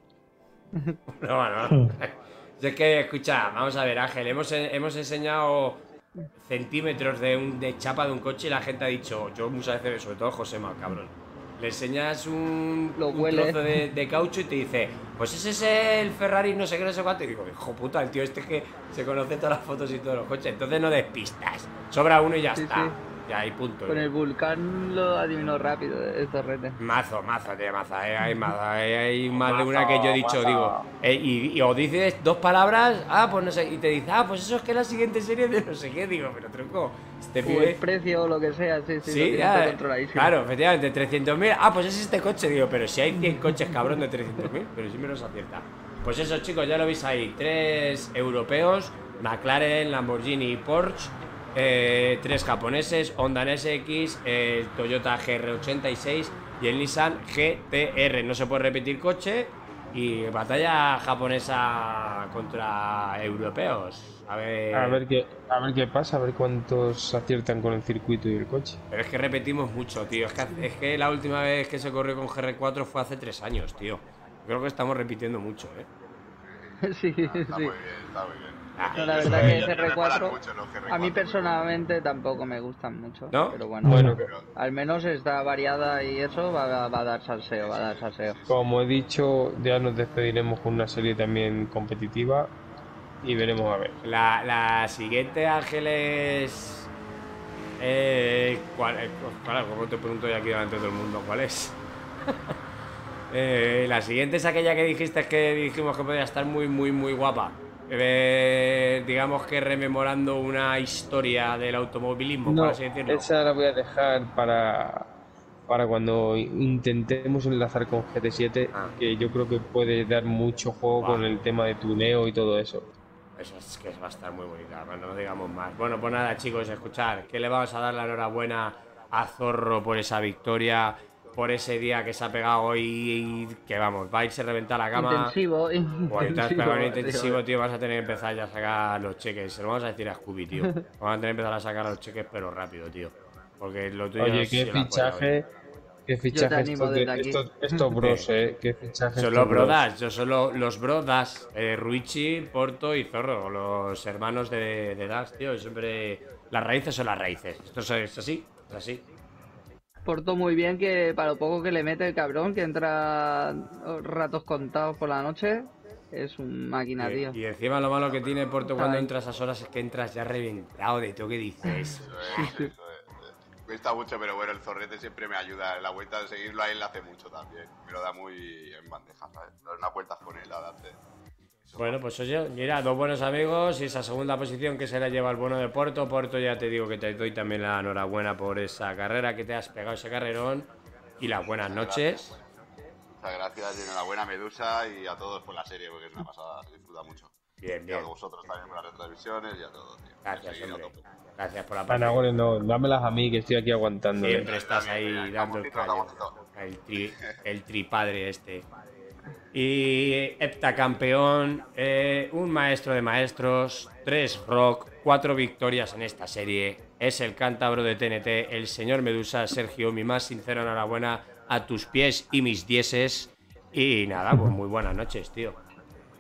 No. Es que, escucha, vamos a ver, Ángel, hemos enseñado centímetros de chapa de un coche y la gente ha dicho, yo muchas veces, sobre todo Josema, cabrón, le enseñas un trozo de caucho y te dice, pues ese es el Ferrari no sé qué, no sé cuánto. Y digo, hijo puta, el tío este que se conoce todas las fotos y todos los coches. Entonces no despistas, sobra uno y ya está. Sí. Ya, y punto. Con el Vulcan lo adivinó rápido, estos retes. Mazo, tío, mazo. Hay más de una que yo he dicho, digo. Y o dices 2 palabras, pues no sé, y te dice, pues eso es que la siguiente serie de no sé qué, digo, pero tronco, este O pibe. el precio o lo que sea, sí, Sí, lo ya, tiene controladísimo. claro, efectivamente, 300.000. Pues es este coche, digo, pero si hay 100 coches, cabrón, de 300.000, pero sí me los acierta. Pues eso, chicos, ya lo veis ahí. 3 europeos, McLaren, Lamborghini y Porsche. 3 japoneses, Honda NSX, el Toyota GR86 y el Nissan GT-R. No se puede repetir coche. Y batalla japonesa contra europeos. A ver qué pasa, a ver cuántos aciertan con el circuito y el coche. Pero es que repetimos mucho, tío. Es que la última vez que se corrió con GR4 fue hace 3 años, tío. Creo que estamos repitiendo mucho, Sí. Está muy bien. No, la verdad que GR4 a mí personalmente tampoco me gustan mucho. ¿No? Pero Bueno, al menos está variada y eso va a dar salseo, como he dicho, ya nos despediremos con una serie también competitiva y veremos a ver. La siguiente, Ángel, es... ¿cuál? ¿Cómo te pregunto yo aquí delante de todo el mundo? ¿Cuál es? La siguiente es aquella que dijiste que dijimos que podía estar muy, muy, muy guapa. Digamos que rememorando una historia del automovilismo, por así decirlo. Esa la voy a dejar para cuando intentemos enlazar con GT7, que yo creo que puede dar mucho juego con el tema de tuneo y todo eso. Eso es que va a estar muy bonita, no digamos más. Bueno, pues nada, chicos, escuchar, que le vamos a dar la enhorabuena a Zorro por esa victoria, por ese día que se ha pegado hoy y que vamos, va a irse a reventar la cama. Intensivo, tío, vas a tener que empezar ya a sacar los cheques. Se lo vamos a decir a Scooby, tío. Vamos a tener que empezar a sacar los cheques, pero rápido, tío. Porque lo tuyo. Oye, qué fichaje estos bros, qué fichaje. Son los brodas, son los brodas, Ruichi, Porto y Zorro, los hermanos de Dax, tío. Siempre las raíces son las raíces. Esto es así, es así. Porto muy bien, que para lo poco que le mete el cabrón, que entra ratos contados por la noche, es un máquina, tío. Y encima lo malo que tiene Porto cuando entras a esas horas es que entras ya reventado de todo, ¿qué dices? Cuesta mucho, pero bueno, el zorrete siempre me ayuda. En la vuelta de seguirlo a él le hace mucho también. Me lo da muy en bandeja, ¿sabes? Dar unas vueltas con él a darte. Bueno, pues oye, mira, 2 buenos amigos y esa segunda posición que se la lleva el bueno de Porto. Porto, ya te digo que te doy también la enhorabuena por esa carrera, que te has pegado ese carrerón. Y las buenas noches. Muchas gracias y enhorabuena, Medusa, y a todos por la serie, porque es una pasada, se disfruta mucho. Bien. Y a vosotros también por las retransmisiones y a todos, tío. Gracias, hombre. Gracias por la partida. Bueno, no, dámelas a mí, que estoy aquí aguantando. Siempre estás ahí dando el callo. El tripadre este. Y heptacampeón, un maestro de maestros, 3 rock, 4 victorias en esta serie. Es el cántabro de TNT, el señor Medusa. Sergio, mi más sincera enhorabuena a tus pies y mis dieces. Y nada, pues muy buenas noches, tío.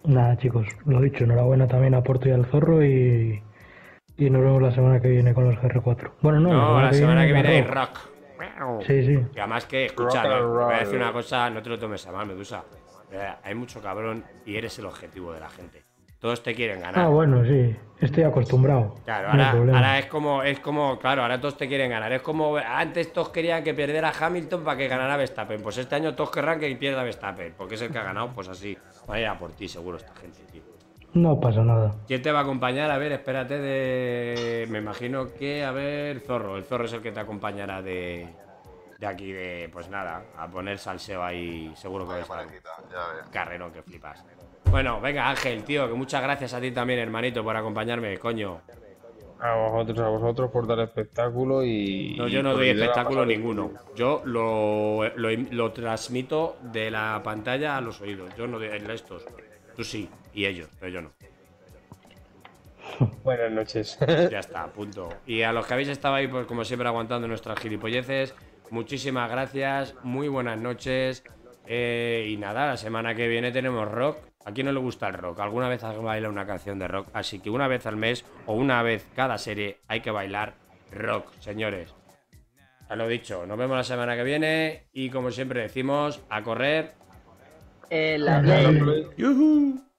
Nada, chicos, lo dicho, enhorabuena también a Porto y al Zorro y nos vemos la semana que viene con los GR4. Bueno, No, la semana que viene hay la rock. Sí, sí. Y además que, escucha, Rock and voy a roll. decir una cosa, no te lo tomes a mal, Medusa. Hay mucho cabrón y eres el objetivo de la gente. Todos te quieren ganar. Ah, bueno, sí, estoy acostumbrado. Claro, No hay problema. ahora es como, claro, ahora todos te quieren ganar. Es como antes todos querían que perdiera Hamilton para que ganara Verstappen. Pues este año todos querrán que pierda Verstappen, porque es el que ha ganado, pues así. Vaya por ti, seguro, esta gente, tío. No pasa nada. ¿Quién te va a acompañar? A ver, espérate me imagino que, a ver, Zorro. El Zorro es el que te acompañará de aquí, pues nada, a poner salseo ahí. Seguro que Vaya vais a parejita, ya ves. carrerón que flipas. Bueno, venga, Ángel, tío, que muchas gracias a ti también, hermanito, por acompañarme, coño. A vosotros por dar espectáculo y... No, yo no por doy ayudar a espectáculo pasar el ninguno. tiempo. Yo lo transmito de la pantalla a los oídos. Yo no doy estos. Tú sí, y ellos, pero yo no. Buenas noches. Ya está, punto. Y a los que habéis estado ahí, pues como siempre, aguantando nuestras gilipolleces, muchísimas gracias, muy buenas noches. Y nada, la semana que viene tenemos rock. ¿A quién no le gusta el rock? Alguna vez has bailado una canción de rock. Así que una vez al mes o una vez cada serie hay que bailar rock, señores. Ya lo dicho, nos vemos la semana que viene. Y como siempre decimos, a correr. La Play. ¡Yujú!